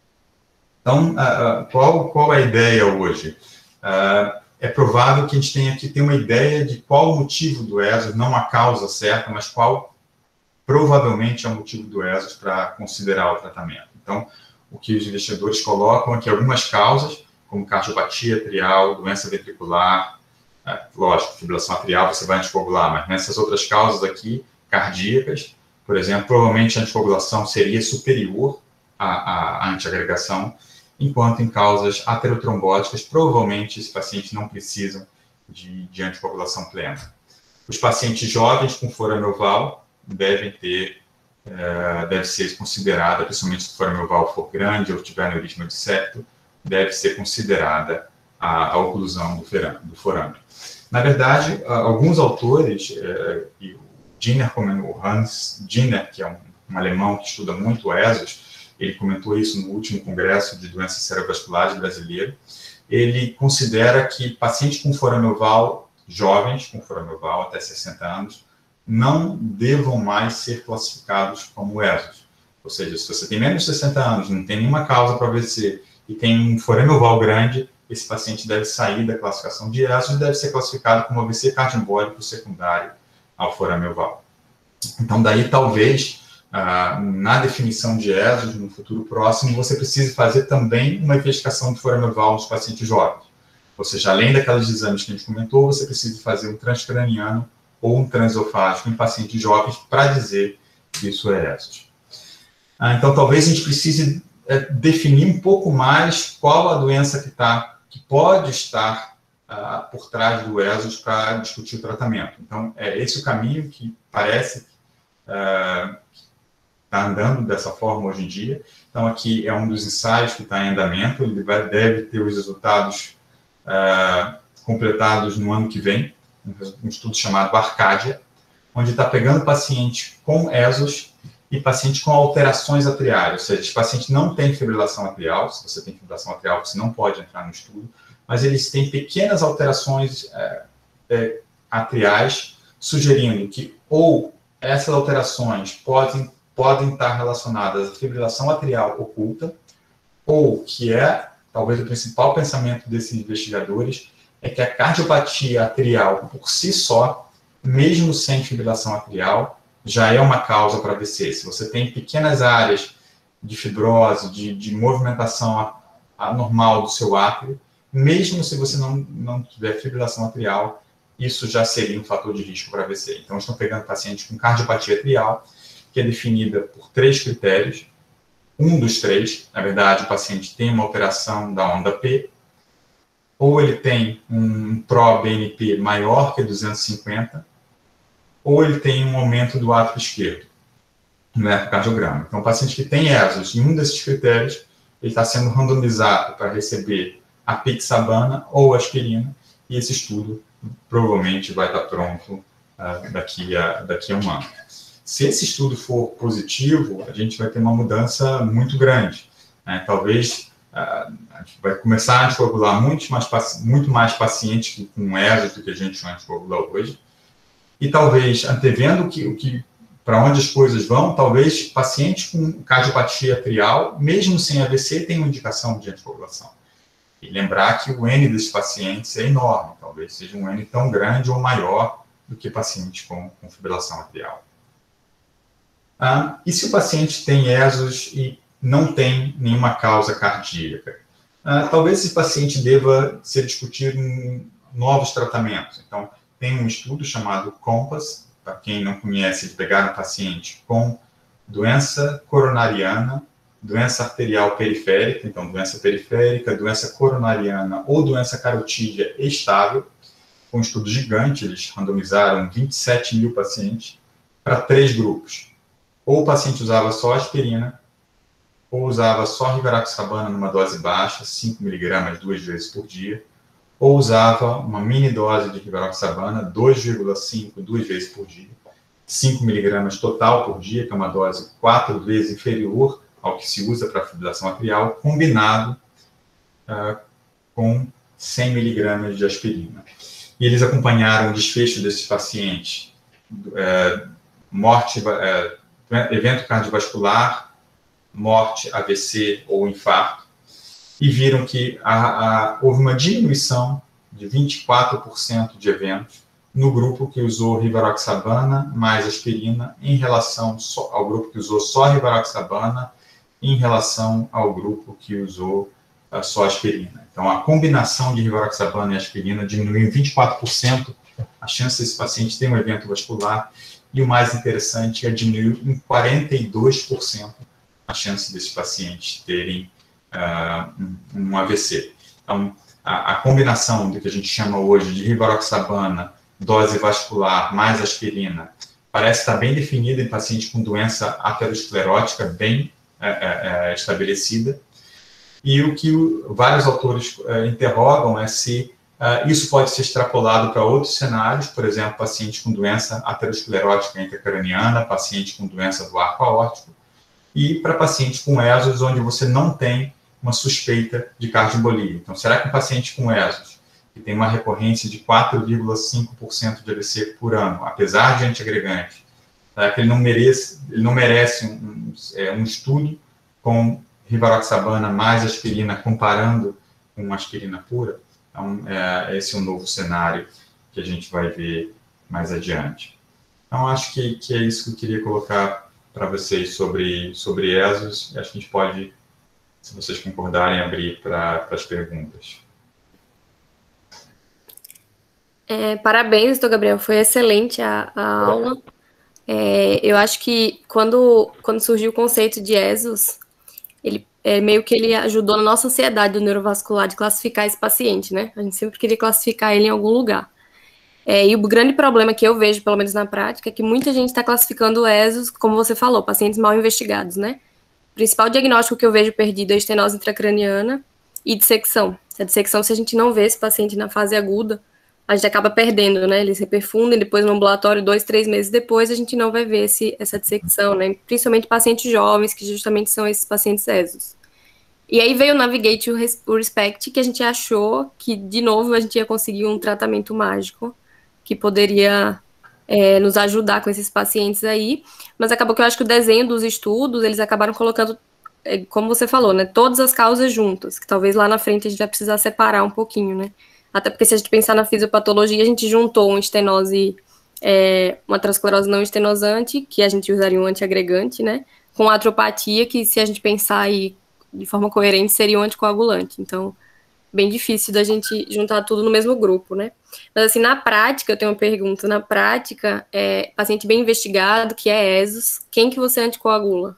Então, uh, uh, qual, qual é a ideia hoje? Uh, é provável que a gente tenha que ter uma ideia de qual o motivo do E S O S, não a causa certa, mas qual provavelmente é o motivo do E S O S para considerar o tratamento. Então, o que os investigadores colocam é que algumas causas, como cardiopatia atrial, doença ventricular, uh, lógico, fibrilação atrial você vai anticoagular, mas nessas outras causas aqui, cardíacas, por exemplo, provavelmente a anticoagulação seria superior à, à antiagregação, enquanto em causas aterotrombóticas, provavelmente esses pacientes não precisam de, de anticoagulação plena. Os pacientes jovens com forame oval devem ter, é, deve ser considerada, principalmente se o forame oval for grande ou tiver aneurisma de septo, deve ser considerada a, a oclusão do forame, do forame. Na verdade, alguns autores, é, e o Giner, como o Hans Giner, que é um, um alemão que estuda muito o E S O S, ele comentou isso no último congresso de doenças cerebrovasculares brasileiro, ele considera que pacientes com forame oval, jovens com forame oval até sessenta anos, não devam mais ser classificados como ESOS. Ou seja, se você tem menos de sessenta anos, não tem nenhuma causa para A V C e tem um forame oval grande, esse paciente deve sair da classificação de ESOS e deve ser classificado como A V C cardioembólico secundário ao forame oval. Então, daí, talvez, ah, na definição de ESOS, no futuro próximo, você precise fazer também uma investigação de forame oval nos pacientes jovens. Ou seja, além daqueles exames que a gente comentou, você precisa fazer um transcraniano ou um transesofágico em pacientes jovens para dizer que isso é ESOS. Ah, então, talvez a gente precise é, definir um pouco mais qual a doença que, tá, que pode estar ah, por trás do ESOS para discutir o tratamento. Então, é esse o caminho que parece está uh, andando dessa forma hoje em dia. Então, aqui é um dos ensaios que está em andamento, ele vai, deve ter os resultados uh, completados no ano que vem, um estudo chamado Arcadia, onde está pegando pacientes com ESOS e pacientes com alterações atriais, ou seja, esse paciente não tem fibrilação atrial, se você tem fibrilação atrial, você não pode entrar no estudo, mas eles têm pequenas alterações é, é, atriais, sugerindo que ou essas alterações podem, podem estar relacionadas à fibrilação atrial oculta, ou que é, talvez, o principal pensamento desses investigadores, é que a cardiopatia atrial, por si só, mesmo sem fibrilação atrial, já é uma causa para A V C. Se você tem pequenas áreas de fibrose, de, de movimentação anormal do seu átrio, mesmo se você não, não tiver fibrilação atrial, isso já seria um fator de risco para A V C. Então, estão pegando pacientes com cardiopatia atrial, que é definida por três critérios. Um dos três, na verdade, o paciente tem uma alteração da onda P, ou ele tem um Pro-B N P maior que duzentos e cinquenta, ou ele tem um aumento do átrio esquerdo no ecocardiograma. Então, o paciente que tem ESOS em um desses critérios, ele está sendo randomizado para receber a apixabana ou aspirina, e esse estudo provavelmente vai estar pronto uh, daqui, a, daqui a um ano. Se esse estudo for positivo, a gente vai ter uma mudança muito grande. Né? Talvez uh, a gente vai começar a anticoagular muito mais, muito mais pacientes com ESOS do que a gente anticoagula hoje. E talvez, antevendo que, o que, para onde as coisas vão, talvez pacientes com cardiopatia atrial, mesmo sem A V C, tenham indicação de anticoagulação. E lembrar que o N desses pacientes é enorme, talvez seja um N tão grande ou maior do que pacientes com, com fibrilação atrial. Ah, e se o paciente tem ESOS e não tem nenhuma causa cardíaca? Ah, talvez esse paciente deva ser discutido em novos tratamentos. Então, tem um estudo chamado COMPASS, para quem não conhece, de pegar um paciente com doença coronariana, doença arterial periférica, então doença periférica, doença coronariana ou doença carotídea estável, com um estudo gigante, eles randomizaram vinte e sete mil pacientes para três grupos. Ou o paciente usava só aspirina, ou usava só rivaroxabana numa dose baixa, cinco miligramas duas vezes por dia, ou usava uma mini dose de rivaroxabana, dois vírgula cinco, duas vezes por dia, cinco miligramas total por dia, que é uma dose quatro vezes inferior ao que se usa para fibrilação atrial, combinado uh, com cem miligramas de aspirina. E eles acompanharam o desfecho desses pacientes, uh, morte, uh, evento cardiovascular, morte, A V C ou infarto, e viram que a, a, houve uma diminuição de vinte e quatro por cento de eventos no grupo que usou rivaroxabana mais aspirina em relação só, ao grupo que usou só rivaroxabana em relação ao grupo que usou uh, só aspirina. Então, a combinação de rivaroxabana e aspirina diminuiu em vinte e quatro por cento a chance desse paciente ter um evento vascular, e o mais interessante é diminuiu em quarenta e dois por cento a chance desses pacientes terem Uh, um, um A V C. Então, a, a combinação do que a gente chama hoje de rivaroxabana, dose vascular, mais aspirina, parece estar bem definida em pacientes com doença aterosclerótica bem é, é, estabelecida. E o que o, vários autores é, interrogam é se uh, isso pode ser extrapolado para outros cenários, por exemplo, pacientes com doença aterosclerótica intracraniana, pacientes com doença do arco aórtico, e para pacientes com E S os, onde você não tem uma suspeita de cardioembolia. Então, será que um paciente com E S os, que tem uma recorrência de quatro vírgula cinco por cento de A V C por ano, apesar de antiagregante, será que ele não merece, ele não merece um, um, é, um estudo com rivaroxabana mais aspirina, comparando com aspirina pura? Então, é, esse é um novo cenário que a gente vai ver mais adiante. Então, acho que, que é isso que eu queria colocar para vocês sobre, sobre E S os. Acho que a gente pode, se vocês concordarem, abrir para as perguntas.
É, parabéns, doutor Gabriel, foi excelente a, a aula. É, eu acho que quando, quando surgiu o conceito de E S os, ele, é, meio que ele ajudou na nossa ansiedade do neurovascular de classificar esse paciente, né? A gente sempre queria classificar ele em algum lugar. É, e o grande problema que eu vejo, pelo menos na prática, é que muita gente está classificando E S os, como você falou, pacientes mal investigados, né? O principal diagnóstico que eu vejo perdido é estenose intracraniana e dissecção. A dissecção, se a gente não vê esse paciente na fase aguda, a gente acaba perdendo, né? Eles reperfundem, depois no ambulatório, dois, três meses depois, a gente não vai ver esse, essa dissecção, né? Principalmente pacientes jovens, que justamente são esses pacientes E S os. E aí veio o Navigate e o Respect, que a gente achou que, de novo, a gente ia conseguir um tratamento mágico que poderia é, nos ajudar com esses pacientes aí, mas acabou que eu acho que o desenho dos estudos, eles acabaram colocando, é, como você falou, né, todas as causas juntas, que talvez lá na frente a gente vai precisar separar um pouquinho, né, até porque se a gente pensar na fisiopatologia, a gente juntou uma estenose, é, uma aterosclerose não estenosante, que a gente usaria um antiagregante, né, com a atropatia, que se a gente pensar aí de forma coerente, seria um anticoagulante, então bem difícil da gente juntar tudo no mesmo grupo, né? Mas, assim, na prática, eu tenho uma pergunta. Na prática, é, paciente bem investigado, que é E S os, quem que você anticoagula?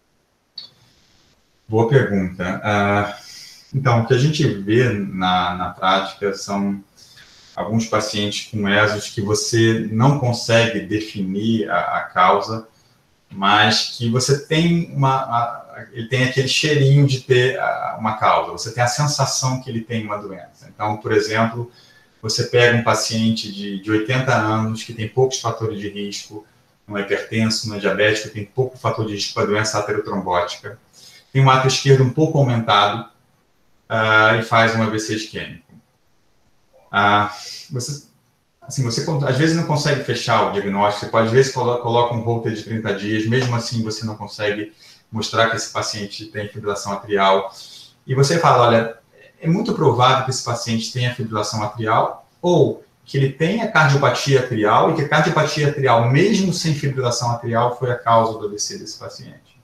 Boa pergunta. Uh, então, o que a gente vê na, na prática são alguns pacientes com E S os que você não consegue definir a, a causa, mas que você tem uma... A, ele tem aquele cheirinho de ter uma causa, você tem a sensação que ele tem uma doença. Então, por exemplo, você pega um paciente de, de oitenta anos que tem poucos fatores de risco, não é hipertenso, não é diabético, tem pouco fator de risco para doença aterotrombótica, tem um ato esquerdo um pouco aumentado uh, e faz um A V C isquêmico. Uh, você, assim, você às vezes não consegue fechar o diagnóstico, você pode, às vezes, coloca um holter de trinta dias, mesmo assim você não consegue mostrar que esse paciente tem fibrilação atrial, e você fala, olha, é muito provável que esse paciente tenha fibrilação atrial, ou que ele tenha cardiopatia atrial, e que a cardiopatia atrial, mesmo sem fibrilação atrial, foi a causa do A V C desse paciente.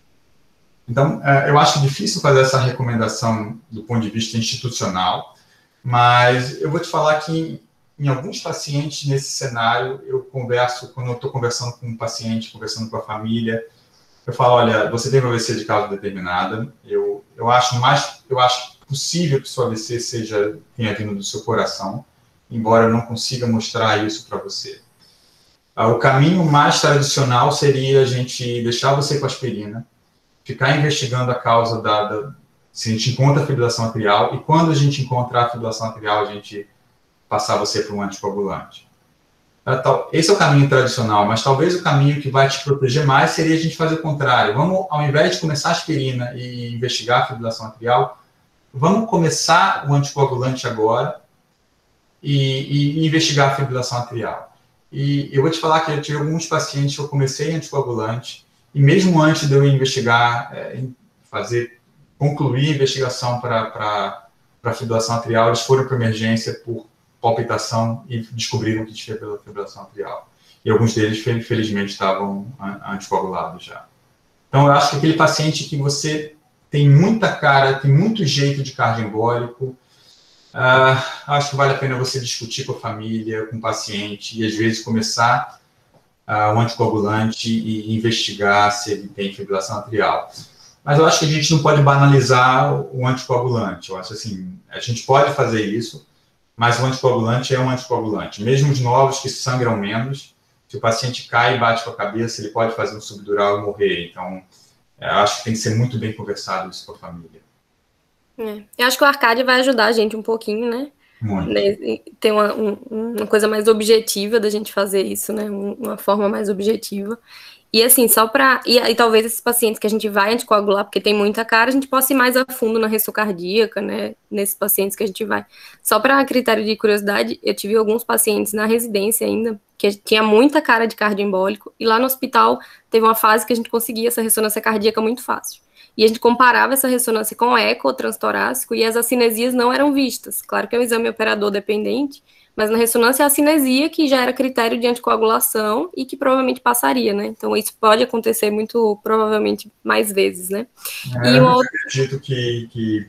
Então, eu acho difícil fazer essa recomendação do ponto de vista institucional, mas eu vou te falar que em alguns pacientes nesse cenário, eu converso, quando eu estou conversando com um paciente, conversando com a família, eu falo, olha, você teve um A V C de causa determinada, eu, eu acho mais, eu acho possível que seu A V C seja, tenha vindo do seu coração, embora eu não consiga mostrar isso para você. Ah, o caminho mais tradicional seria a gente deixar você com aspirina, ficar investigando a causa da, da se a gente encontra a fibrilação atrial, e quando a gente encontrar a fibrilação atrial, a gente passar você para um anticoagulante. Esse é o caminho tradicional, mas talvez o caminho que vai te proteger mais seria a gente fazer o contrário. Vamos, ao invés de começar a aspirina e investigar a fibrilação atrial, vamos começar o anticoagulante agora e, e investigar a fibrilação atrial. E eu vou te falar que eu tive alguns pacientes que eu comecei anticoagulante, e mesmo antes de eu investigar, é, fazer, concluir a investigação para a fibrilação atrial, eles foram para emergência por palpitação e descobriram que tinha fibrilação atrial. E alguns deles, felizmente, estavam anticoagulados já. Então, eu acho que aquele paciente que você tem muita cara, tem muito jeito de cardioembólico, uh, acho que vale a pena você discutir com a família, com o paciente, e às vezes começar uh, um anticoagulante e investigar se ele tem fibrilação atrial. Mas eu acho que a gente não pode banalizar o anticoagulante. Eu acho assim, a gente pode fazer isso, mas o anticoagulante é um anticoagulante. Mesmo os novos que sangram menos, se o paciente cai e bate com a cabeça, ele pode fazer um subdural e morrer. Então, eu acho que tem que ser muito bem conversado isso com a família.
É. Eu acho que o Arcade vai ajudar a gente um pouquinho, né?
Muito.
Né? Tem uma, um, uma coisa mais objetiva da gente fazer isso, né? Uma forma mais objetiva. E assim, só para... E, e talvez esses pacientes que a gente vai anticoagular, porque tem muita cara, a gente possa ir mais a fundo na ressonância cardíaca, né? Nesses pacientes que a gente vai. Só para critério de curiosidade, eu tive alguns pacientes na residência ainda, que tinha muita cara de cardioembólico, e lá no hospital teve uma fase que a gente conseguia essa ressonância cardíaca muito fácil. E a gente comparava essa ressonância com o eco transtorácico e as acinesias não eram vistas. Claro que é um exame operador dependente, mas na ressonância a acinesia que já era critério de anticoagulação e que provavelmente passaria, né? Então isso pode acontecer muito provavelmente mais vezes, né?
É,
e
eu
uma outra...
acredito que, que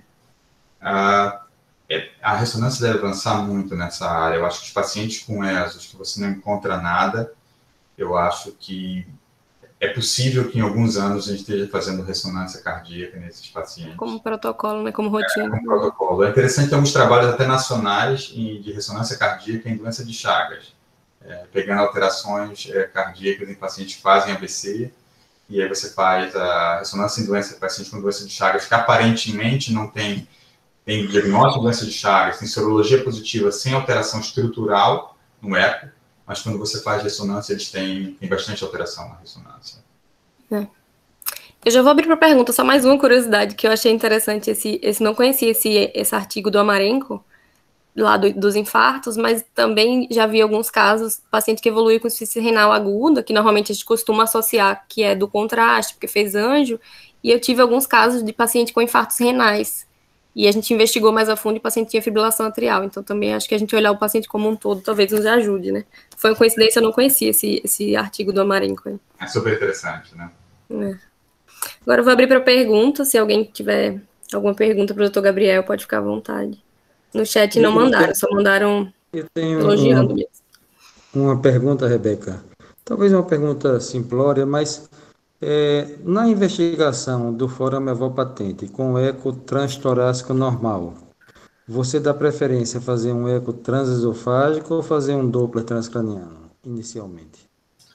a, a ressonância deve avançar muito nessa área. Eu acho que os pacientes com E S Os que você não encontra nada, eu acho que é possível que em alguns anos a gente esteja fazendo ressonância cardíaca nesses pacientes.
Como protocolo, né? Como rotina.
É, como protocolo. É interessante ter alguns trabalhos até nacionais de ressonância cardíaca em doença de Chagas, é, pegando alterações é, cardíacas em pacientes que fazem A V C, e aí você faz a ressonância em doença, pacientes com doença de Chagas que aparentemente não tem, tem diagnóstico de doença de Chagas, tem sorologia positiva sem alteração estrutural no eco, mas quando você faz ressonância, eles têm, têm bastante alteração na ressonância.
É. Eu já vou abrir para pergunta, só mais uma curiosidade que eu achei interessante, esse, esse não conhecia esse, esse artigo do Amarenco, lá do, dos infartos, mas também já vi alguns casos, paciente que evoluiu com insuficiência renal aguda, que normalmente a gente costuma associar, que é do contraste, porque fez anjo, e eu tive alguns casos de paciente com infartos renais, e a gente investigou mais a fundo e o paciente tinha fibrilação atrial, então também acho que a gente olhar o paciente como um todo talvez nos ajude, né? Foi uma coincidência, eu não conhecia esse, esse artigo do Amarenco. Hein?
É super interessante, né?
É. Agora eu vou abrir para pergunta, se alguém tiver alguma pergunta para o doutor Gabriel, pode ficar à vontade. No chat não mandaram, só mandaram
eu tenho
elogiando
uma,
mesmo.
Uma pergunta, Rebeca. Talvez uma pergunta simplória, mas é, na investigação do forame avopatente com eco transtorácico normal, você dá preferência a fazer um eco transesofágico ou fazer um Doppler transcraniano, inicialmente?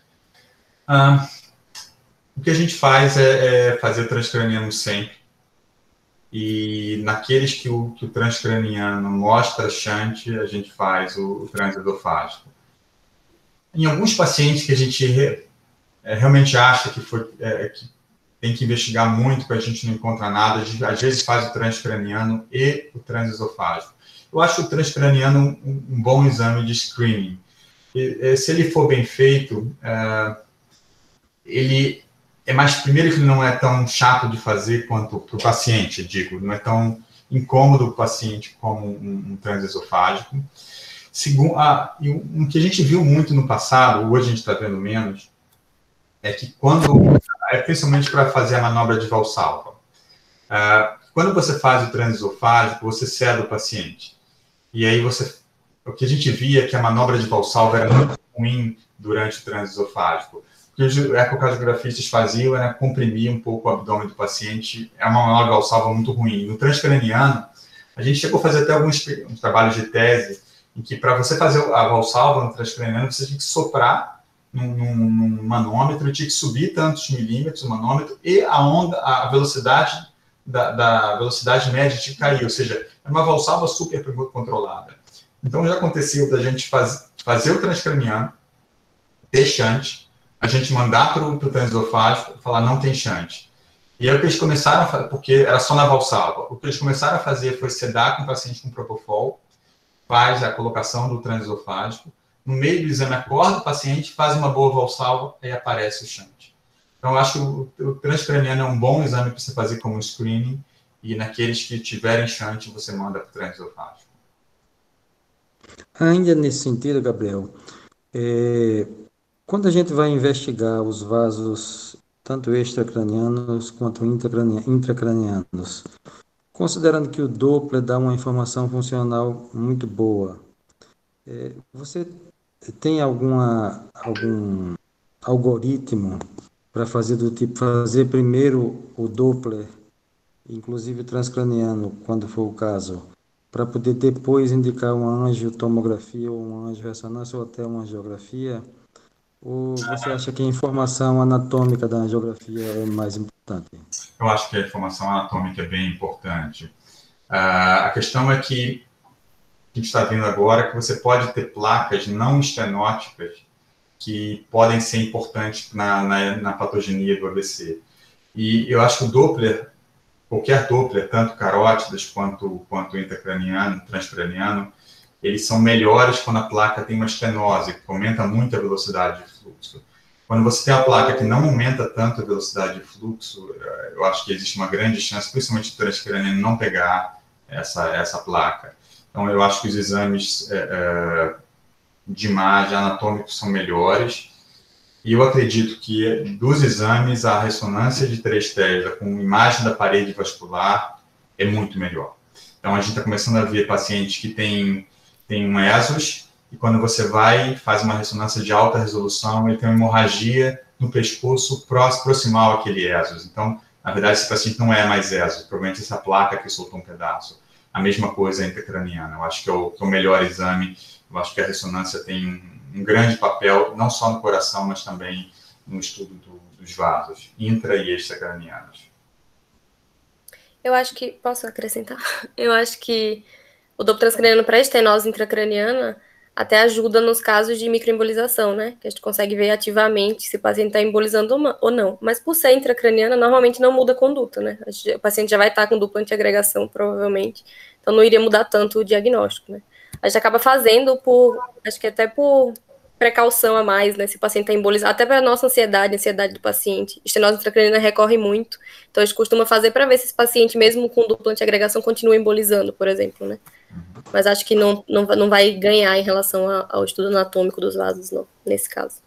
Ah, o que a gente faz é, é fazer o transcraniano sempre. E naqueles que o, que o transcraniano mostra shunt, a gente faz o, o transesofágico. Em alguns pacientes que a gente re, é, realmente acha que, foi, é, que tem que investigar muito, que a gente não encontra nada, a gente, às vezes faz o transcraniano e o transesofágico. Eu acho o transcraniano um, um bom exame de screening. E, se ele for bem feito, é, ele é mais, primeiro, que ele não é tão chato de fazer quanto para o paciente, digo, não é tão incômodo para o paciente como um, um transesofágico. Segundo, ah, e um que a gente viu muito no passado, hoje a gente está vendo menos, é que quando, é principalmente para fazer a manobra de Valsalva, ah, quando você faz o transesofágico, você cede o paciente. E aí você, o que a gente via é que a manobra de Valsalva era muito ruim durante o transesofágico. O que os ecocardiografistas faziam era comprimir um pouco o abdômen do paciente, é uma manobra de Valsalva muito ruim. No transcraniano, a gente chegou a fazer até alguns trabalhos de tese, em que para você fazer a Valsalva no transcraniano, você tinha que soprar num, num, num manômetro, tinha que subir tantos milímetros o manômetro, e a onda, a velocidade da, da velocidade média tinha que cair, ou seja, é uma Valsalva super controlada. Então já aconteceu da gente faz, fazer o transcraniano, ter shunt, a gente mandar para o transesofágico, falar não tem shunt. E aí o que eles começaram a fazer, porque era só na Valsalva, o que eles começaram a fazer foi sedar com o paciente com propofol, faz a colocação do transesofágico, no meio do exame acorda o paciente, faz uma boa Valsalva, aí aparece o shunt. Então, eu acho que o, o transcraniano é um bom exame para você fazer como screening, e naqueles que tiverem shunt, você manda para o transesofágico.
Ainda nesse sentido, Gabriel, é, quando a gente vai investigar os vasos, tanto extracranianos quanto intracranianos, considerando que o Doppler dá uma informação funcional muito boa, é, você tem alguma, algum algoritmo para fazer do tipo, fazer primeiro o Doppler, inclusive o transcraniano, quando for o caso, para poder depois indicar uma angiotomografia ou uma angiorressonância ou até uma angiografia? Ou você acha que a informação anatômica da angiografia é mais importante?
Eu acho que a informação anatômica é bem importante. Uh, a questão é que a gente está vendo agora que você pode ter placas não estenóticas que podem ser importantes na, na, na patogenia do A V C. E eu acho que o Doppler, qualquer Doppler, tanto carótidas quanto, quanto intracraniano, transcraniano, eles são melhores quando a placa tem uma estenose, que aumenta muito a velocidade de fluxo. Quando você tem a placa que não aumenta tanto a velocidade de fluxo, eu acho que existe uma grande chance, principalmente do transcraniano, não pegar essa, essa placa. Então, eu acho que os exames é, é, de imagem anatômicos são melhores. E eu acredito que dos exames, a ressonância de três Tesla com imagem da parede vascular é muito melhor. Então, a gente está começando a ver pacientes que têm, têm um ESOS, e quando você vai e faz uma ressonância de alta resolução, ele tem uma hemorragia no pescoço proximal àquele ESOS. Então, na verdade, esse paciente não é mais ESOS, provavelmente essa placa que soltou um pedaço. A mesma coisa intracraniana. Eu acho que é o, que é o melhor exame. Eu acho que a ressonância tem um grande papel, não só no coração, mas também no estudo do, dos vasos intra- e extracranianos.
Eu acho que... Posso acrescentar? Eu acho que o Doppler transcraniano para estenose intracraniana até ajuda nos casos de microembolização, né? Que a gente consegue ver ativamente se o paciente está embolizando ou não. Mas por ser intracraniana, normalmente não muda a conduta, né? O paciente já vai estar com dupla antiagregação, provavelmente. Então não iria mudar tanto o diagnóstico, né? A gente acaba fazendo por, acho que até por precaução a mais, né? Se o paciente está embolizado, até para a nossa ansiedade, a ansiedade do paciente. Estenose intracraniana recorre muito. Então a gente costuma fazer para ver se esse paciente, mesmo com dupla antiagregação, continua embolizando, por exemplo, né? Mas acho que não, não, não vai ganhar em relação a, ao estudo anatômico dos vasos, não, nesse caso.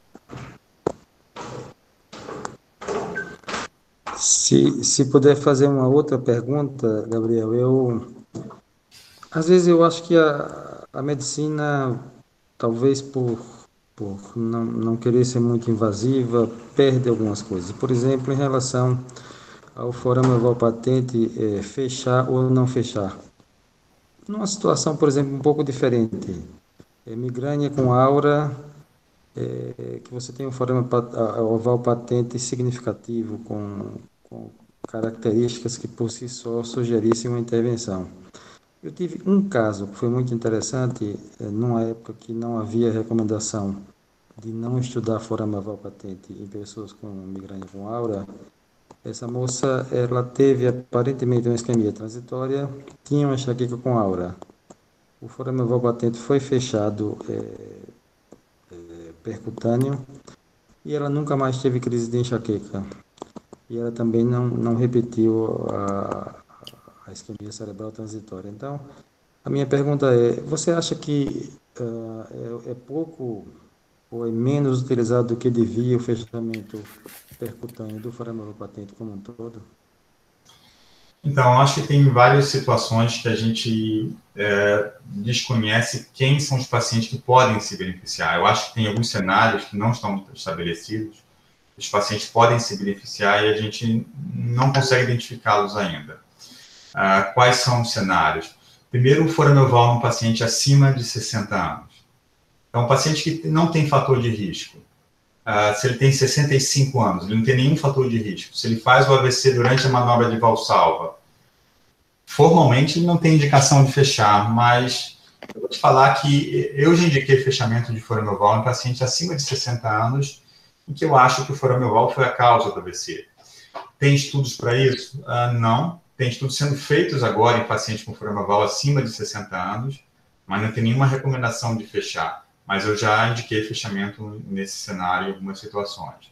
Se, se puder fazer uma outra pergunta, Gabriel, eu... Às vezes eu acho que a, a medicina, talvez por, por não, não querer ser muito invasiva, perde algumas coisas. Por exemplo, em relação ao forame oval patente, é, fechar ou não fechar. Numa situação, por exemplo, um pouco diferente, é, migrânia com aura, é, que você tem um forame oval patente significativo, com, com características que por si só sugerissem uma intervenção. Eu tive um caso que foi muito interessante, é, numa época que não havia recomendação de não estudar forame oval patente em pessoas com migrânia com aura. Essa moça, ela teve aparentemente uma isquemia transitória, tinha uma enxaqueca com aura. O forame oval patente foi fechado é, é, percutâneo e ela nunca mais teve crise de enxaqueca. E ela também não, não repetiu a, a isquemia cerebral transitória. Então, a minha pergunta é, você acha que uh, é, é pouco ou é menos utilizado do que devia o fechamento percutâneo do forame oval patente como um todo?
Então, acho que tem várias situações que a gente é, desconhece quem são os pacientes que podem se beneficiar. Eu acho que tem alguns cenários que não estão estabelecidos, os pacientes podem se beneficiar e a gente não consegue identificá-los ainda. Ah, quais são os cenários? Primeiro, o forame oval num paciente acima de sessenta anos. Então, um paciente que não tem fator de risco. Uh, se ele tem sessenta e cinco anos, ele não tem nenhum fator de risco. Se ele faz o A V C durante a manobra de valsalva, formalmente ele não tem indicação de fechar, mas eu vou te falar que eu já indiquei fechamento de forame oval em paciente acima de sessenta anos, em que eu acho que o forame oval foi a causa do A V C. Tem estudos para isso? Uh, não. Tem estudos sendo feitos agora em pacientes com forame oval acima de sessenta anos, mas não tem nenhuma recomendação de fechar. Mas eu já indiquei fechamento nesse cenário em algumas situações.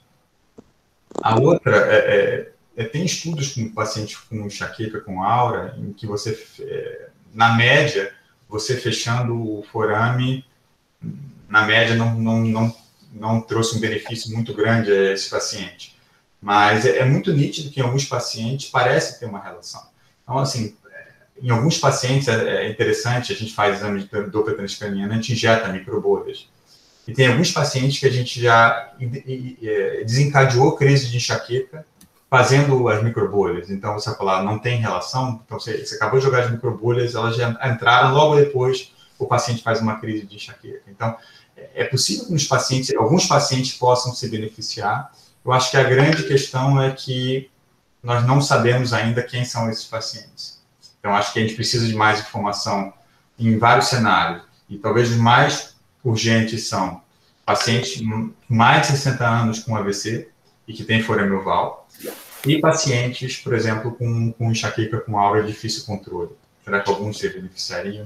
A outra, é, é, é, tem estudos com pacientes com enxaqueca, com aura, em que você, é, na média, você fechando o forame, na média não, não, não, não trouxe um benefício muito grande a esse paciente. Mas é, é muito nítido que em alguns pacientes parece ter uma relação. Então, assim, em alguns pacientes é interessante, a gente faz exame de Doppler transcraniano, a gente injeta microbolhas. E tem alguns pacientes que a gente já desencadeou crise de enxaqueca fazendo as microbolhas. Então, você vai falar, não tem relação? Então, você, você acabou de jogar as microbolhas, elas já entraram, logo depois o paciente faz uma crise de enxaqueca. Então, é possível que nos pacientes, alguns pacientes possam se beneficiar. Eu acho que a grande questão é que nós não sabemos ainda quem são esses pacientes. Então, acho que a gente precisa de mais informação em vários cenários. E talvez os mais urgentes são pacientes mais de sessenta anos com A V C e que têm forame oval, e pacientes, por exemplo, com, com enxaqueca com aura de difícil controle. Será que alguns se beneficiariam?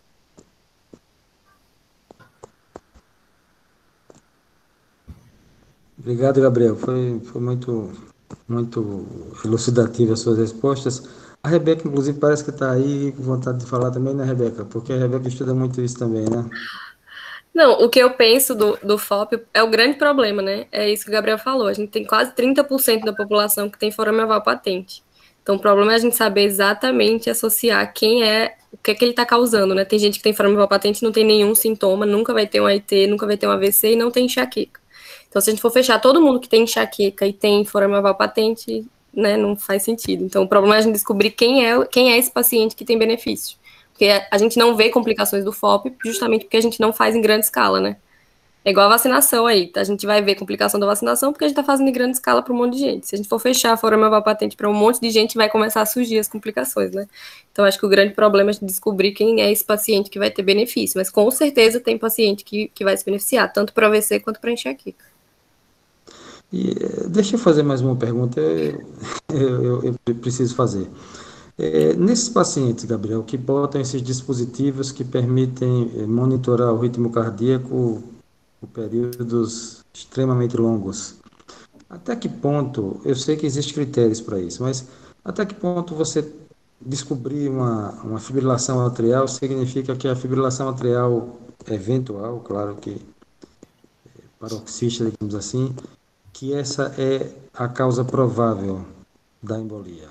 Obrigado, Gabriel. Foi, foi muito, muito elucidativa as suas respostas. A Rebeca, inclusive, parece que está aí com vontade de falar também, né, Rebeca? Porque a Rebeca estuda muito isso também, né?
Não, o que eu penso do, do F O P é o grande problema, né? É isso que o Gabriel falou. A gente tem quase trinta por cento da população que tem forame oval patente. Então, o problema é a gente saber exatamente associar quem é, o que é que ele está causando, né? Tem gente que tem forame oval patente e não tem nenhum sintoma, nunca vai ter um A I T, nunca vai ter um A V C e não tem enxaqueca. Então, se a gente for fechar todo mundo que tem enxaqueca e tem forame oval patente, né, não faz sentido. Então, o problema é a gente descobrir quem é, quem é esse paciente que tem benefício. Porque a gente não vê complicações do F O P justamente porque a gente não faz em grande escala, né? É igual a vacinação aí. A gente vai ver complicação da vacinação porque a gente tá fazendo em grande escala para um monte de gente. Se a gente for fechar a forame oval patente para um monte de gente, vai começar a surgir as complicações, né? Então, acho que o grande problema é descobrir quem é esse paciente que vai ter benefício. Mas, com certeza, tem paciente que, que vai se beneficiar, tanto para A V C quanto para enxaqueca.
E deixa eu fazer mais uma pergunta, eu, eu, eu preciso fazer. É, nesses pacientes, Gabriel, que botam esses dispositivos que permitem monitorar o ritmo cardíaco por períodos extremamente longos, até que ponto, eu sei que existem critérios para isso, mas até que ponto você descobrir uma, uma fibrilação atrial significa que a fibrilação atrial eventual, claro que paroxística, digamos assim, que essa é a causa provável da embolia?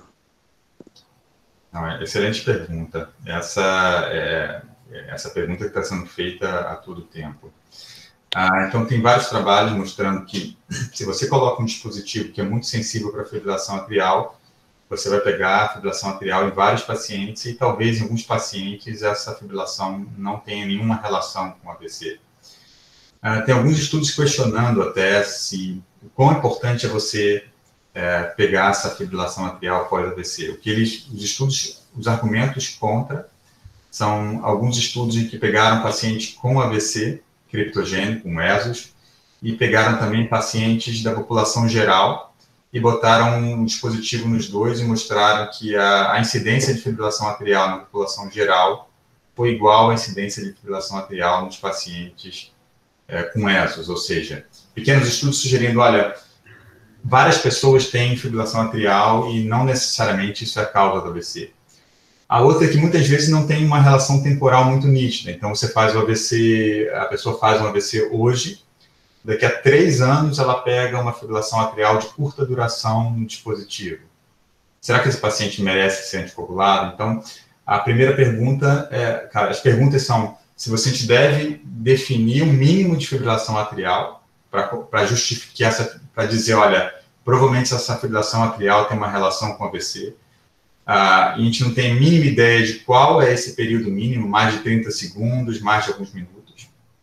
Não, é excelente pergunta. Essa é essa pergunta que está sendo feita a todo tempo. Ah, então, tem vários trabalhos mostrando que se você coloca um dispositivo que é muito sensível para a fibrilação atrial, você vai pegar a fibrilação atrial em vários pacientes e talvez em alguns pacientes essa fibrilação não tenha nenhuma relação com A V C. Ah, tem alguns estudos questionando até se o quão importante é você é, pegar essa fibrilação atrial pós-A V C. O que eles, os estudos, os argumentos contra são alguns estudos em que pegaram pacientes com A V C criptogênico, com ESOS, e pegaram também pacientes da população geral e botaram um dispositivo nos dois e mostraram que a, a incidência de fibrilação atrial na população geral foi igual à incidência de fibrilação atrial nos pacientes é, com ESOS, ou seja, pequenos estudos sugerindo, olha, várias pessoas têm fibrilação atrial e não necessariamente isso é a causa do A V C. A outra é que muitas vezes não tem uma relação temporal muito nítida. Então, você faz o A V C, a pessoa faz um A V C hoje, daqui a três anos ela pega uma fibrilação atrial de curta duração no dispositivo. Será que esse paciente merece ser anticoagulado? Então, a primeira pergunta é, cara, as perguntas são se você deve definir um mínimo de fibrilação atrial para justificar essa, para dizer, olha, provavelmente essa fibrilação atrial tem uma relação com o A V C. Uh, e a gente não tem a mínima ideia de qual é esse período mínimo, mais de trinta segundos, mais de alguns minutos.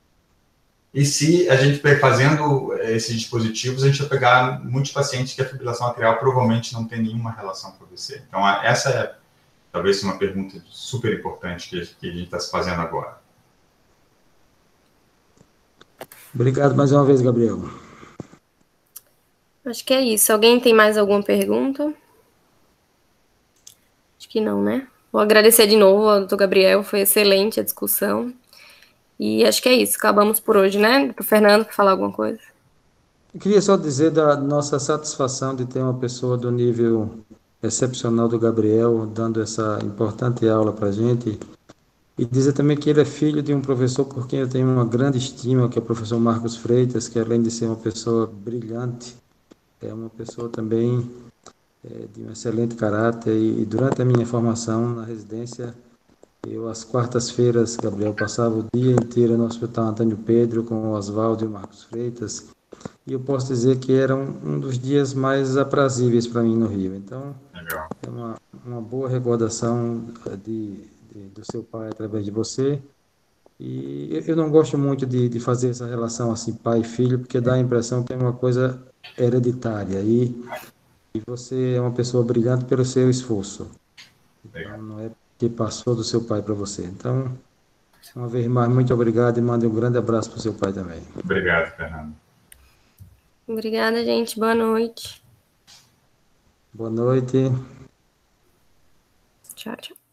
E se a gente fazendo esses dispositivos, a gente vai pegar muitos pacientes que a fibrilação atrial provavelmente não tem nenhuma relação com a V C. Então, essa é talvez uma pergunta super importante que, que a gente está se fazendo agora.
Obrigado mais uma vez, Gabriel.
Acho que é isso. Alguém tem mais alguma pergunta? Acho que não, né? Vou agradecer de novo ao doutor Gabriel, foi excelente a discussão. E acho que é isso, acabamos por hoje, né? Doutor Fernando, quer falar alguma coisa?
Eu queria só dizer da nossa satisfação de ter uma pessoa do nível excepcional do Gabriel dando essa importante aula para a gente. E dizer também que ele é filho de um professor por quem eu tenho uma grande estima, que é o professor Marcos Freitas, que além de ser uma pessoa brilhante, é uma pessoa também é, de um excelente caráter. E, e durante a minha formação na residência, eu às quartas-feiras, Gabriel, passava o dia inteiro no Hospital Antônio Pedro com o Oswaldo e o Marcos Freitas, e eu posso dizer que era um, um dos dias mais aprazíveis para mim no Rio. Então,
Legal.
é uma, uma boa recordação de, de, do seu pai através de você. E eu, eu não gosto muito de, de fazer essa relação assim, pai e filho, porque dá a impressão que é uma coisa hereditária. E, e você é uma pessoa brilhante pelo seu esforço. Então, não é que passou do seu pai para você. Então, Uma vez mais, muito obrigado e mande um grande abraço para o seu pai também.
Obrigado, Fernando.
Obrigada, gente. Boa noite.
Boa noite.
Tchau, tchau.